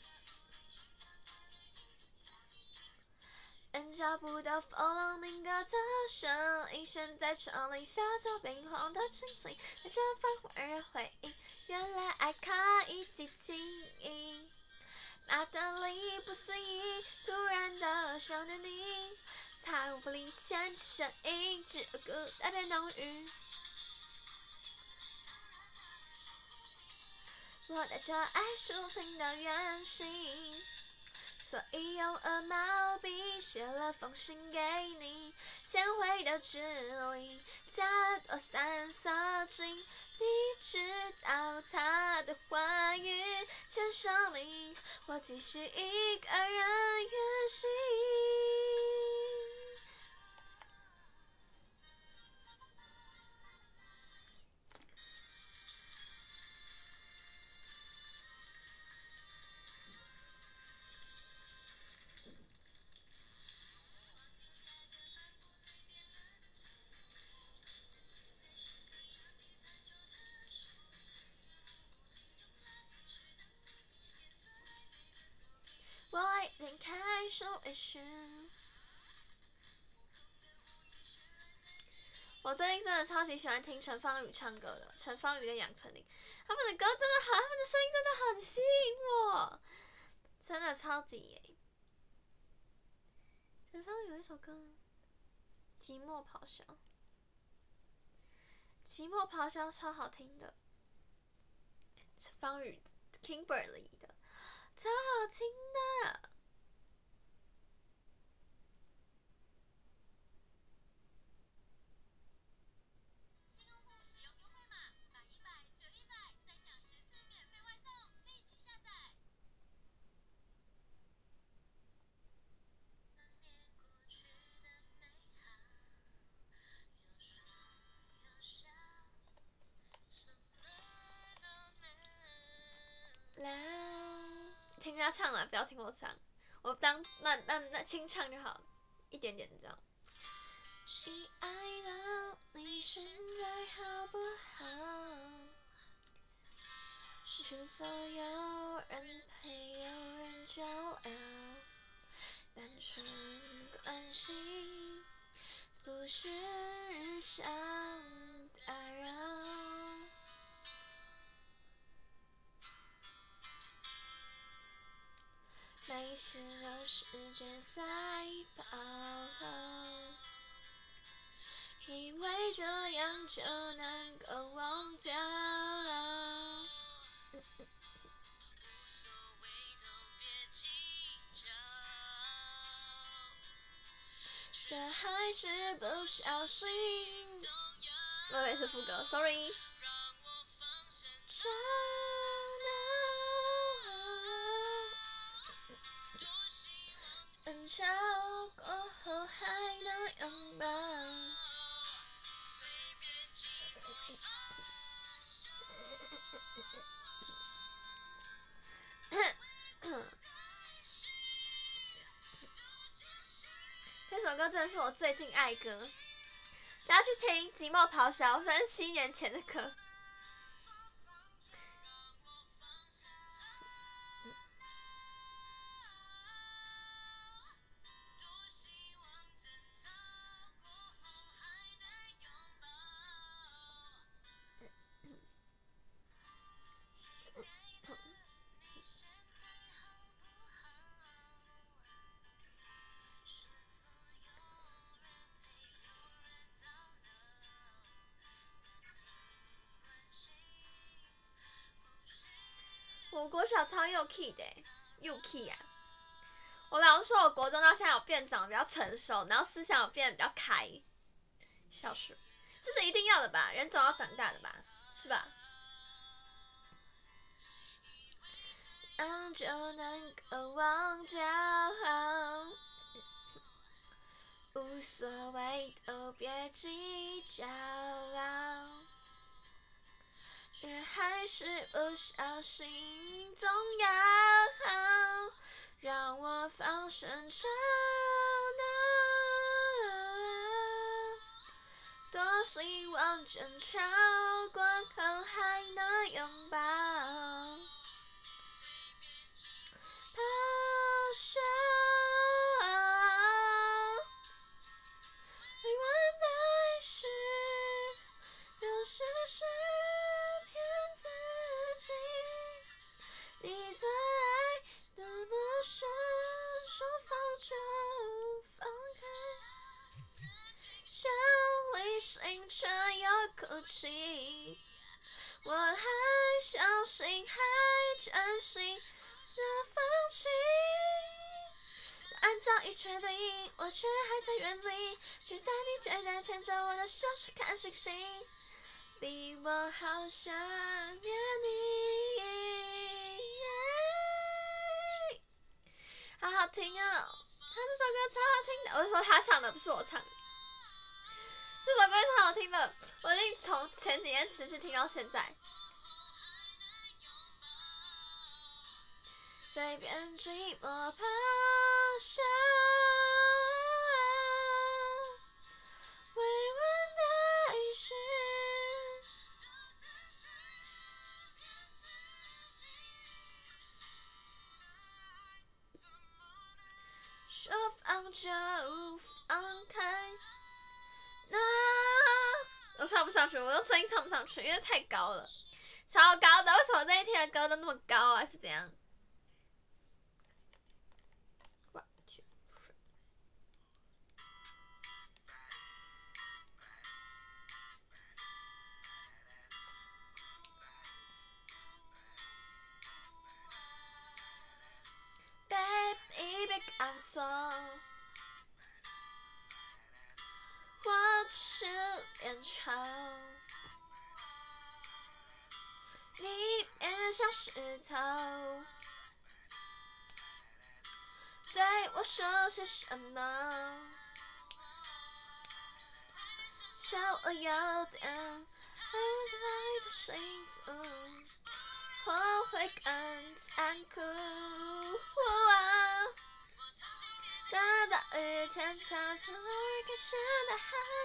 人脚步的风浪鸣歌的声音，悬在窗棂下就冰黄的清醒，带着泛黄的回忆，原来爱可以去经营。马德里不思议，突然的想念你，才无不理前的声音，只有孤单变浓郁。我带着爱抒情的远行，所以用鹅毛笔写了封信给你，铅绘的纸里加了多三色金，你知道它的话语，签上名，我继续一个人远行。我已经开始微醺。我最近真的超级喜欢听陈芳宇唱歌的，陈芳宇跟杨丞琳，他们的歌真的好，他们的声音真的很吸引我，真的超级耶。陈芳宇有一首歌《寂寞咆哮》，《寂寞咆哮》超好听的，陈芳宇 Kimberly 的。超好听的。 新用户使用优惠码买一百折一百，再享十次免费外送，立即下载。当年过去的美好，有说有笑，什么都能来。听他唱啊，不要听我唱，我当那那那清唱就好，一点点这样。亲爱的，你现在好不好？是否有人陪，有人交流？单纯关心，不是想打扰。没事和时间赛跑，以为这样就能够忘掉了。嗯嗯无所谓，都别计较。 这还是不小心。我以为是副歌 ，sorry。 让我放声吵闹，争吵过后还能拥抱。 随便寂寞这首歌真的是我最近爱歌，大家去听《寂寞咆哮》，虽然是七年前的歌。 我国小超幼 key 的、欸，幼 key 啊！我老实说，我国中到现在有变长得比较成熟，然后思想有变得比较开，笑死，这是一定要的吧？人总要长大的吧，是吧？嗯，就能够忘掉，无所谓都别计较，也还是不小心动摇，让我放声吵闹。多希望争吵过后还能拥抱。咆哮，未完待续，有时是骗自己。你最爱的不是说放就放开，想离心却又哭泣。我还相信，还真心的放弃，答案早已确定，我却还在原地，期待你渐渐牵着我的手去看星星，比我好想念你。好好听哦，他这首歌超好听的，我是说他唱的，不是我唱的。这首歌超好听的，我已经从前几天持续听到现在。随便寂寞咆哮，未完待续。说放就放开，那我唱不上去，我用声音唱不上去，因为太高了，超高的。为什么那一天的歌都那么高啊？是怎样？Baby, big up song， 我只是脸丑，你变像石头，对我说些什么？笑我有点爱你的幸福。我会更残酷。等到雨天唱出了我开始的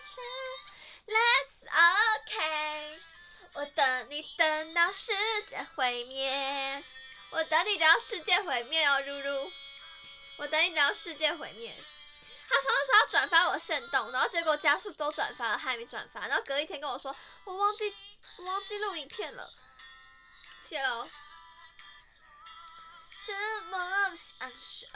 哈欠 ，Let's OK。我等你等到世界毁灭，我等你等到世界毁灭哦，如如。我等你等到世界毁灭。他常常说要转发我限动，然后结果加速都转发了，他还没转发，然后隔一天跟我说我忘记我忘记录影片了，谢喽。什么享受，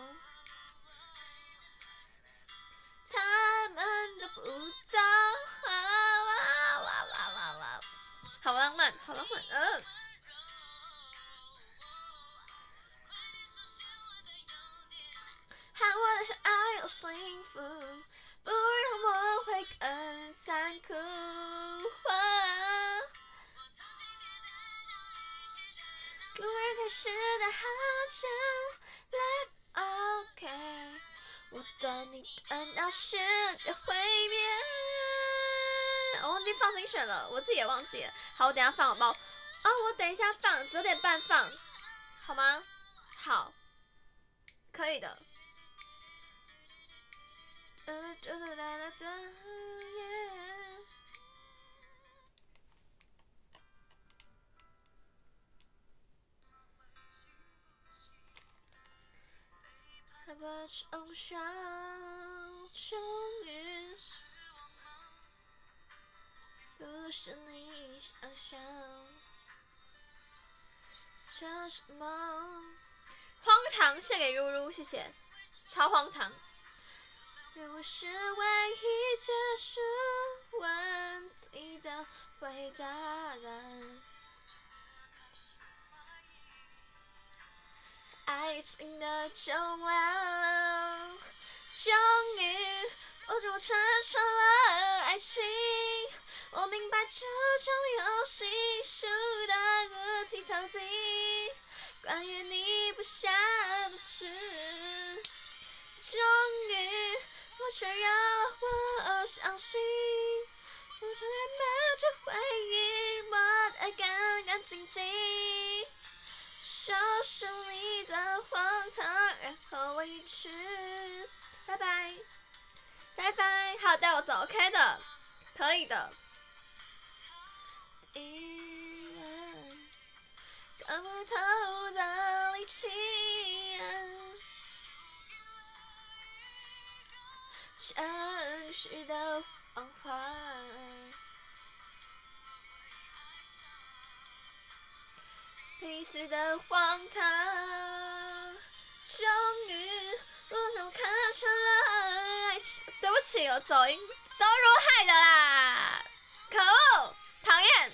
他们都不懂。哇哇哇哇哇哇！好浪漫，好浪漫，嗯。喊我的小爱有幸福，不然我会更残酷。路人开始的哈欠 ，Let's OK。我等你等到世界毁灭。我忘记放精选了，我自己也忘记了。好，我等一下放好不好？啊，我等一下放，九点半放，好吗？好，可以的。害怕冲上，终于不是你想象，这是梦。荒唐献给如如，谢谢，超荒唐。又是唯一结束问题的回答。 爱情的重量。终于，我终拆穿了爱情。我明白这种游戏输得无体投地。关于你不下不知。终于，我承认了，我相信。我终于把这回忆抹得干干净净。收拾你的荒唐，然后离去。拜拜，拜拜，好，带我走 ，OK 的，可以的。看不透的力气，城市的谎话。彼此的荒唐，终于我终看穿了爱情。对不起，我走音都如害的啦，可恶，讨厌。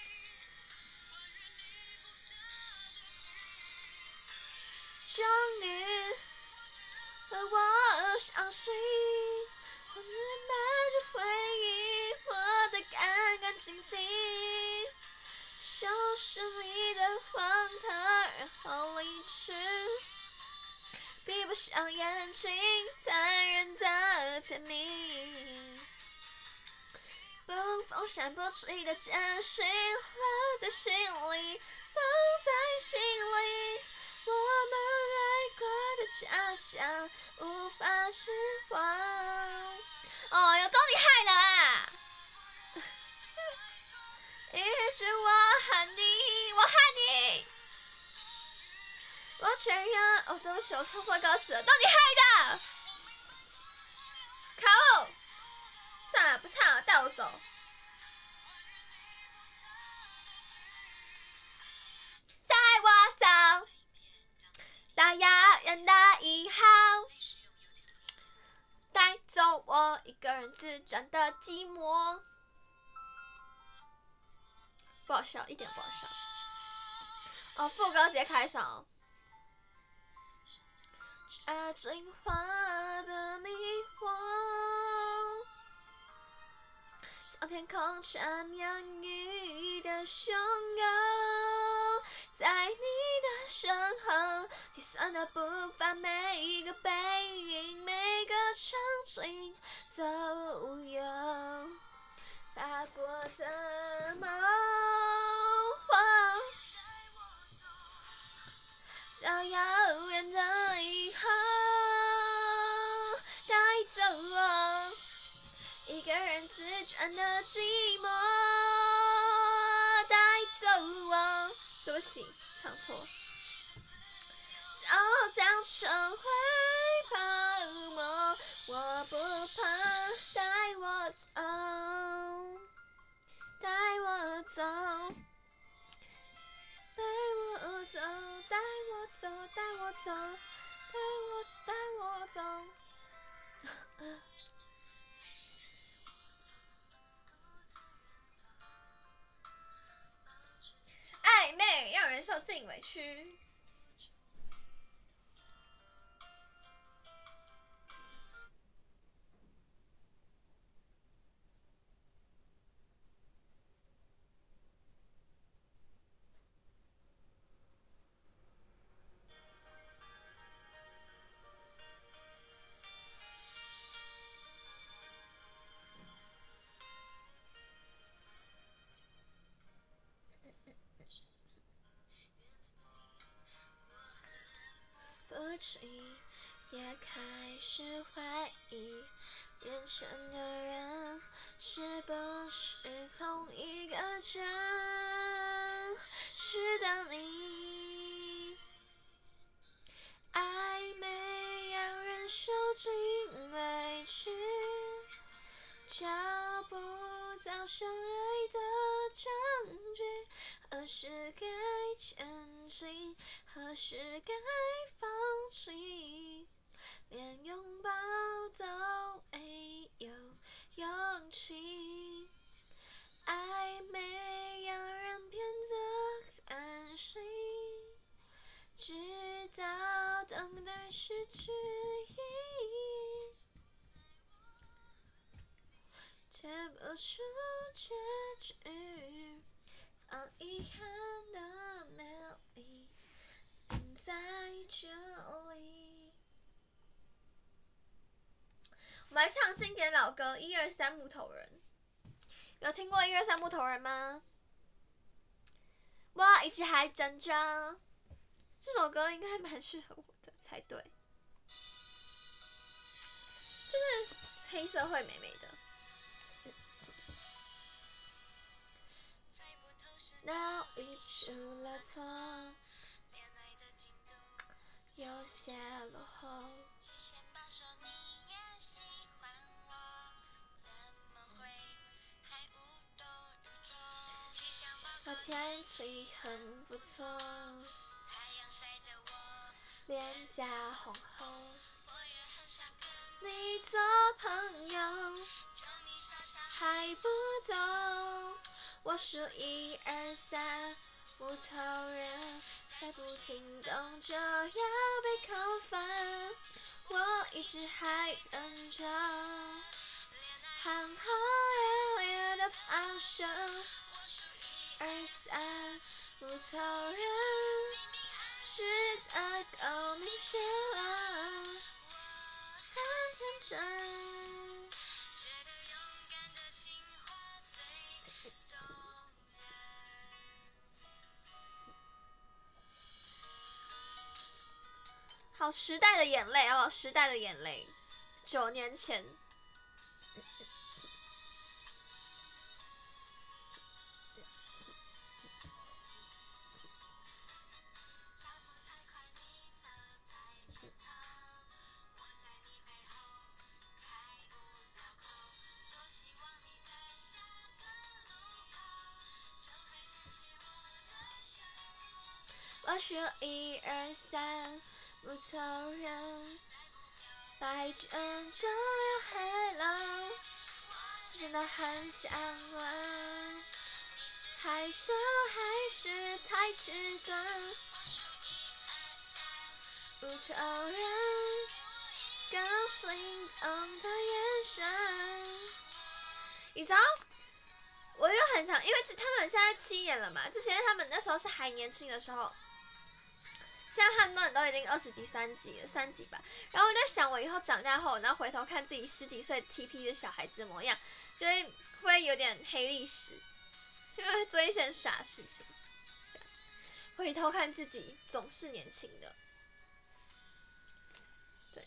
终于，我相信，我明白把这回忆抹得干干净净。收拾你的荒唐，然后离去。闭不上眼睛，残忍的甜蜜。不风扇不起的艰辛，留在心里，藏在心里。我们爱过的假象，无法释放。哦哟，都你害的啦！一直我喊你，我喊你，我承认。哦，对不起，我唱错歌词了，都你害的！可恶！算了，不唱了，带我走。带我走，到遥远的以后，带走我一个人自转的寂寞。不好笑，一点不好笑。哦，副歌直接开场。这进化的迷惑，像天空缠绵雨的汹涌，在你的身后，计算的步伐，每一个背影，每个场景都有发过的梦话，到遥远的以后，带走我一个人自转的寂寞，带走我。对不起，唱错。都将成为泡沫，我不怕，带我走，带我走，带我走，带我走，带我走，带我带我走。暧昧让人受尽委屈。夫妻也开始怀疑，认真的人是不是同一个人？是的你，暧昧让人受尽委屈，找不到相爱的证据，何时该前进，何时该放弃，连拥抱都没有勇气。暧昧让人变得贪心，直到失去意义，写不出结局，放遗憾的美丽停在这里。我们来唱经典老歌《一二三木头人》，有听过《一二三木头人》吗？我一直还等着，这首歌应该蛮适合我的才对，就是黑社会美美的。哪里出了错？有些落后。我天气很不错，脸颊红红，你做朋友，还不懂。我数一二三，木头人，再不听懂就要被扣分。我一直还等着，喊好热烈的放声。二三，木头人，是的够明显了，很天真。好，时代的眼泪哦，时代的眼泪，九年前。我数一二三，木头人，白天就要黑了，真的很想问，害羞还是太迟钝？木头人，刚心动的眼神，你知道？我就很想，因为他们现在七年了嘛，之前他们那时候是还年轻的时候。现在汉东人都已经二十几、三级了，三级吧。然后我在想，我以后长大后，然后回头看自己十几岁 T P 的小孩子模样，就会会有点黑历史，就会做一些傻事情。这样，回头看自己总是年轻的，对。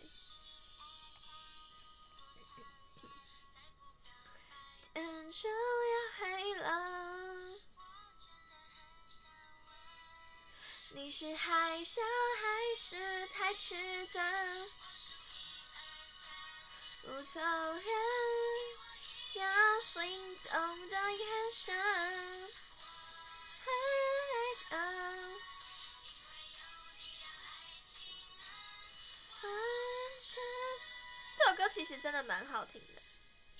天就要黑了。你是害羞还是太迟钝？木头人，要心动的眼神，还带着完全。这首歌其实真的蛮好听的。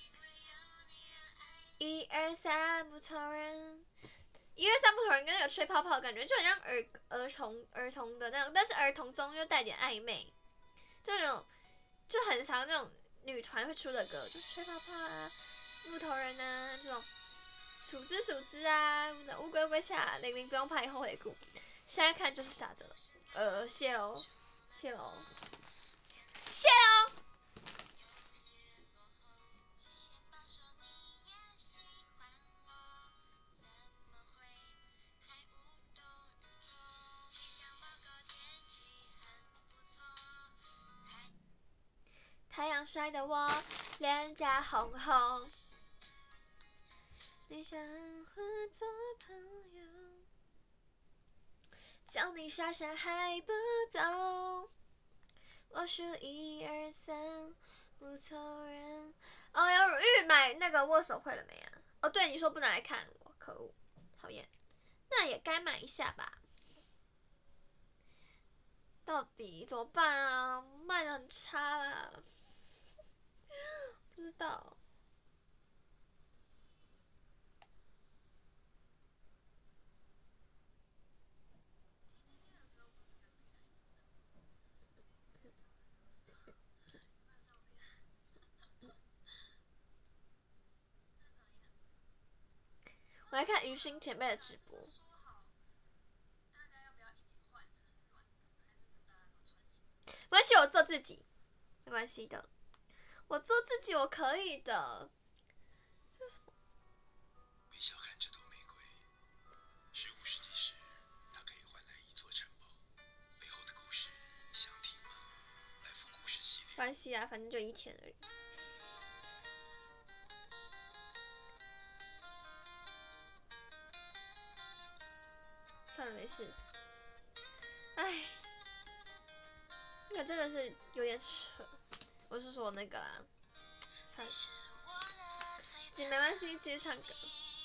一二三，木头人。一二三木头人跟那个吹泡泡的感觉，就很像儿儿童儿童的那种，但是儿童中又带点暧昧，就那种就很常那种女团会出的歌，就吹泡泡啊、木头人啊这种，数只数只啊，乌龟乌龟下，零零不用怕以后悔故，现在看就是傻的了。呃，谢喽，谢喽，谢喽。太阳晒得我脸颊红红，你想和我做朋友，叫你傻傻还不懂。我数一二三，木头人。哦，有预买那个握手会了没啊？哦，对，你说不拿来看我，可恶，讨厌。那也该买一下吧。到底怎么办啊？卖的很差啦。不知道。 来看于心前辈的直播。没关系，我做自己，没关系的，我做自己，我可以的。这是什么？ 别小看这朵玫瑰，十五世纪时，它可以换来一座城堡。背后的故事想听吗？来复故事系列。 关系啊，反正就一天而已。算了，没事。唉，那真的是有点扯。我是说那个啦，算了，没关系，继续唱歌。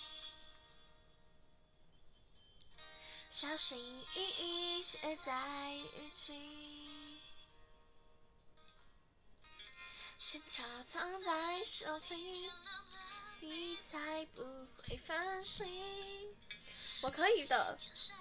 小心翼翼写在日记，潜草藏在手心，你才不会分心。我可以的。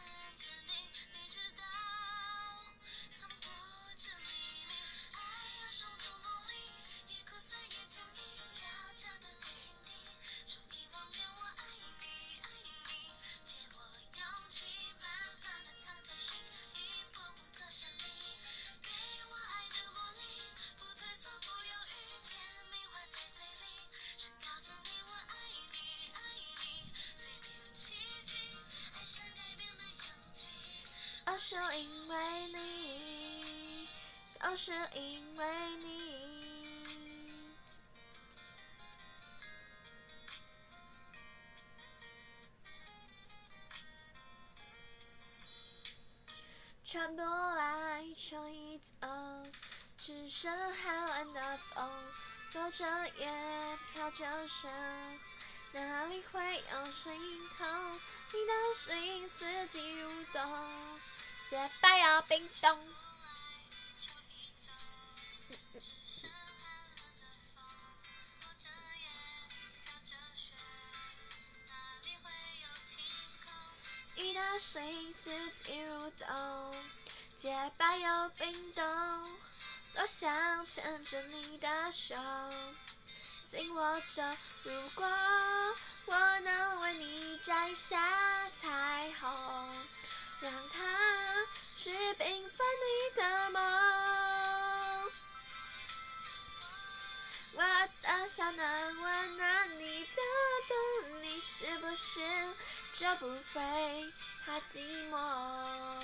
都是因为你，都是因为你。传不来就移走，只剩寒冷的风，落着叶飘着雪，哪里会有星空？你的心四季如冬。洁白又冰冻。你的心四季如冬，洁白又冰冻，多想牵着你的手，紧握着。如果我能为你摘下彩虹，让它去缤纷你的梦，我的笑能温暖你的冬，你是不是就不会怕寂寞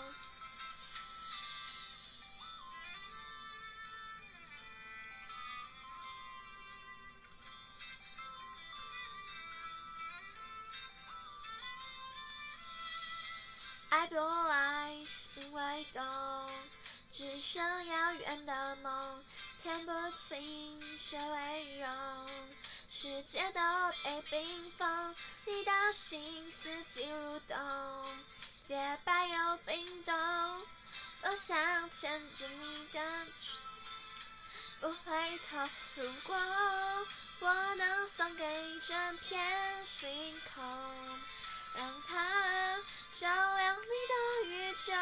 爱不来，心会动，只剩遥远的梦，填不进却为容。世界都被冰封，你的心四季如冬，洁白又冰冻，多想牵着你的不回头。如果我能送给整片星空，让它照亮你的宇宙。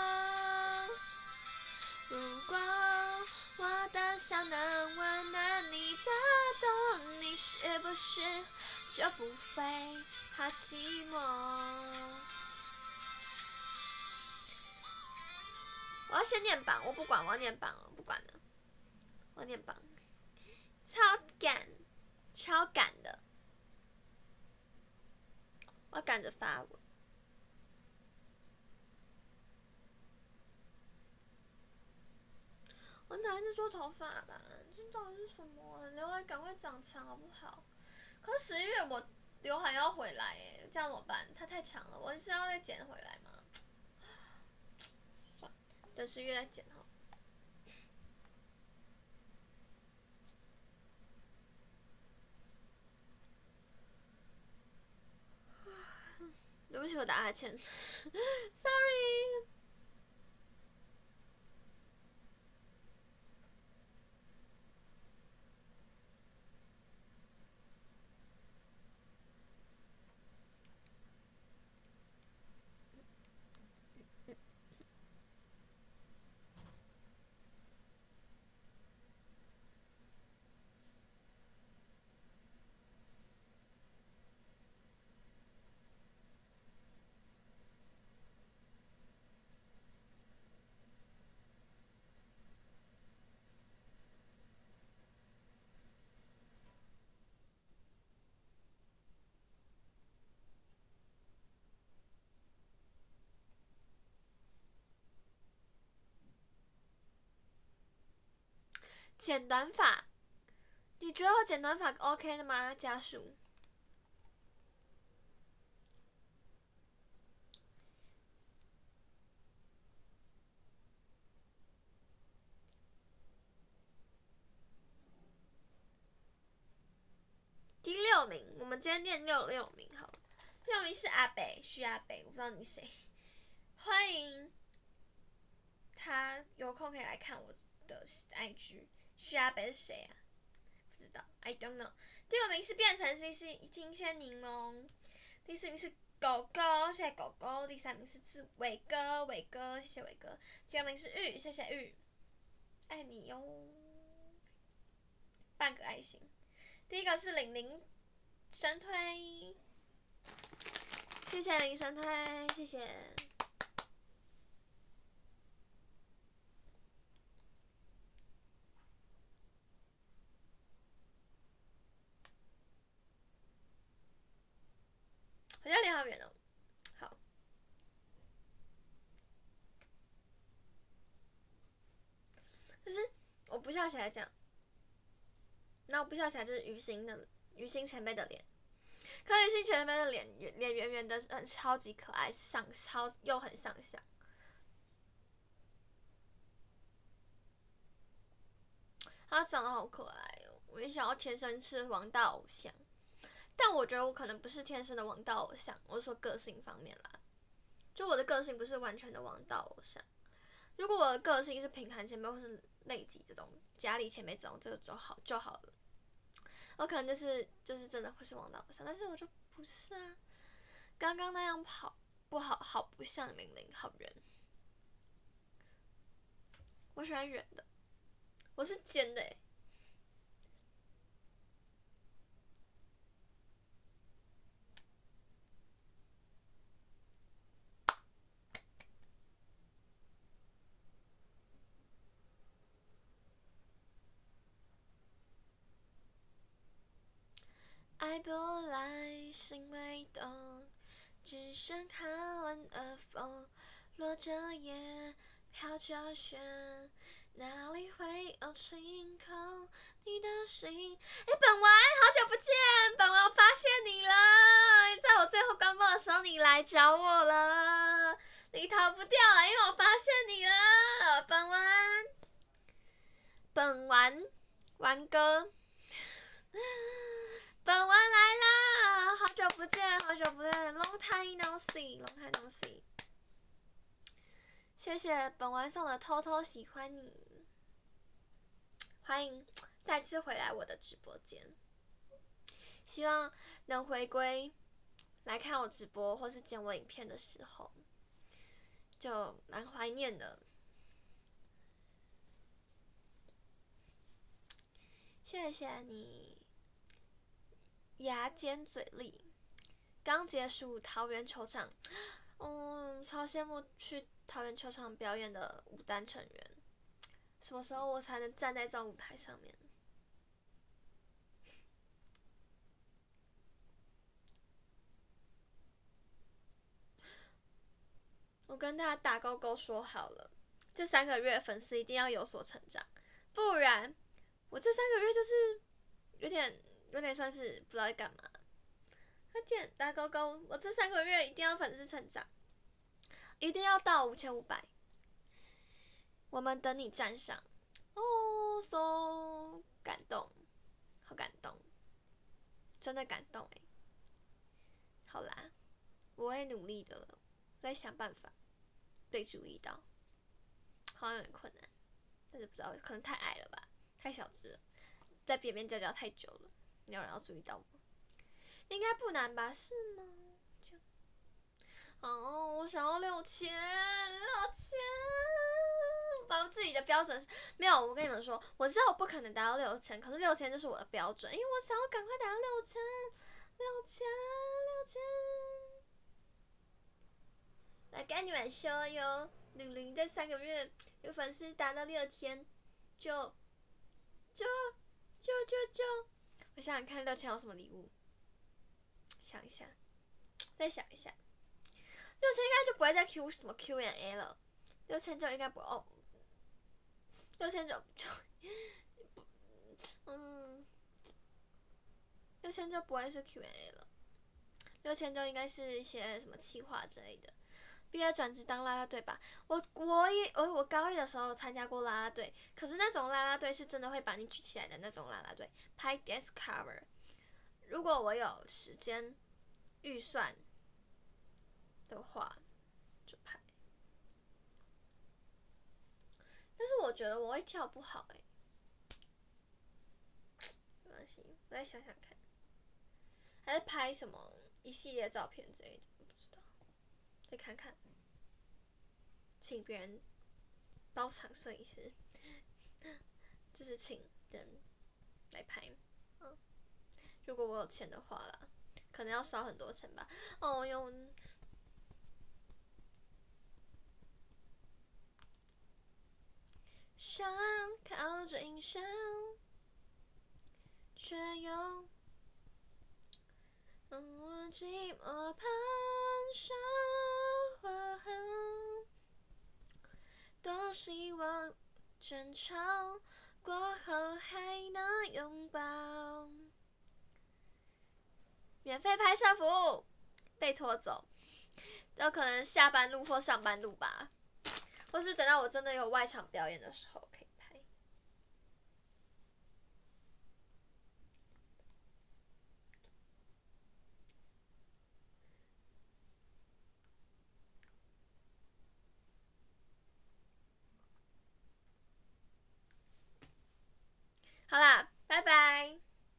如果我的笑能温暖你的冬，你是不是就不会怕寂寞？我要先念榜，我不管，我要念榜了，不管了，我要念榜，超赶，超赶的。我赶着发文，我哪一直做头发啦？这到底是什么啊？刘海赶快长长好不好？可是十一月我刘海要回来耶，这样怎么办？它太长了，我是要再剪回来吗？算了，等十一月再剪好。对不起，我打哈欠 ，sorry。 剪短发，你觉得我剪短发 OK 的吗？家属。第六名，我们今天念六六名好了。六名是阿北，徐阿北，我不知道你谁。欢迎他有空可以来看我的 I G。徐阿北是谁啊？不知道 ，I don't know。第五名是变成 C C 金鲜柠檬，第四名是狗狗，谢谢狗狗。第三名是字伟哥，伟哥，谢谢伟哥。第二名是玉，谢谢玉，爱你哟，半个爱心。第一个是玲玲神推，谢谢玲神推，谢谢。好像离好远哦。好，就是我不笑起来这样，那我不笑起来就是于心的于心前辈的脸，可是于心前辈的脸脸圆圆的，很超级可爱，上超又很上相。他长得好可爱哦，我也想要天生是王道偶像。但我觉得我可能不是天生的王道偶像，我是说个性方面啦，就我的个性不是完全的王道偶像。如果我的个性是平衡前辈或是类级这种家里前辈这种，这个就好就好了。我可能就是就是真的会是王道偶像，但是我就不是啊。刚刚那样跑不好，好不像玲玲，好圆。我喜欢圆的，我是尖的欸。爱不来，心未动，只剩寒冷的风，落着叶，飘着雪，哪里会有晴空？你的心，哎，本丸，好久不见，本丸，我发现你了，在我最后关播的时候，你来找我了，你逃不掉了，因为我发现你了，本丸，本丸，丸哥。本丸来啦！好久不见，好久不见 ，Long time no see，Long time no see。谢谢本丸送的偷偷喜欢你，欢迎再次回来我的直播间。希望能回归来看我直播或是剪我影片的时候，就蛮怀念的。谢谢你。牙尖嘴利，刚结束桃园球场，嗯，超羡慕去桃园球场表演的舞担成员。什么时候我才能站在这种舞台上面？我跟大家打勾勾说好了，这三个月粉丝一定要有所成长，不然我这三个月就是有点。有点算是不知道在干嘛，快点打勾勾！我这三个月一定要粉丝成长，一定要到五千五百，我们等你站上。哦 ，so 感动，好感动，真的感动哎！好啦，我会努力的，在想办法被注意到，好像有点困难，但是不知道可能太矮了吧，太小只了，在边边角角太久了。没有人要注意到我，应该不难吧？是吗？就哦，我想要六千，六千，把我自己的标准是没有。我跟你们说，我知道我不可能达到六千，可是六千就是我的标准，因为我想要赶快达到六千，六千，六千。来跟你们说哟，玲玲这三个月有粉丝达到六千，就就就就就。我想想看，六千有什么礼物？想一下，再想一下，六千应该就不会再 Q 什么 Q and A 了，六千就应该不哦，六千就就六千就不会是 Q and A 了，六千就应该是一些什么企划之类的。毕业转职当啦啦队吧。我国一我我高一的时候参加过啦啦队，可是那种啦啦队是真的会把你举起来的那种啦啦队，拍 desk cover。如果我有时间预算的话，就拍。但是我觉得我会跳不好哎、欸，没关系，我再想想看，还是拍什么一系列照片之类的，不知道，再看看。请别人包场摄影师，就是请人来拍。嗯，如果我有钱的话啦，可能要烧很多钱吧。哦哟，想靠近想，却又让我寂寞攀上。多希望争吵过后还能拥抱。免费拍摄服务被拖走，有可能下班路或上班路吧，或是等到我真的有外场表演的时候可以拍。好啦，拜拜，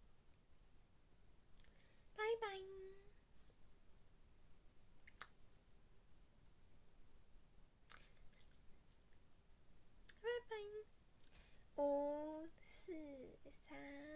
拜拜，拜拜，五四三。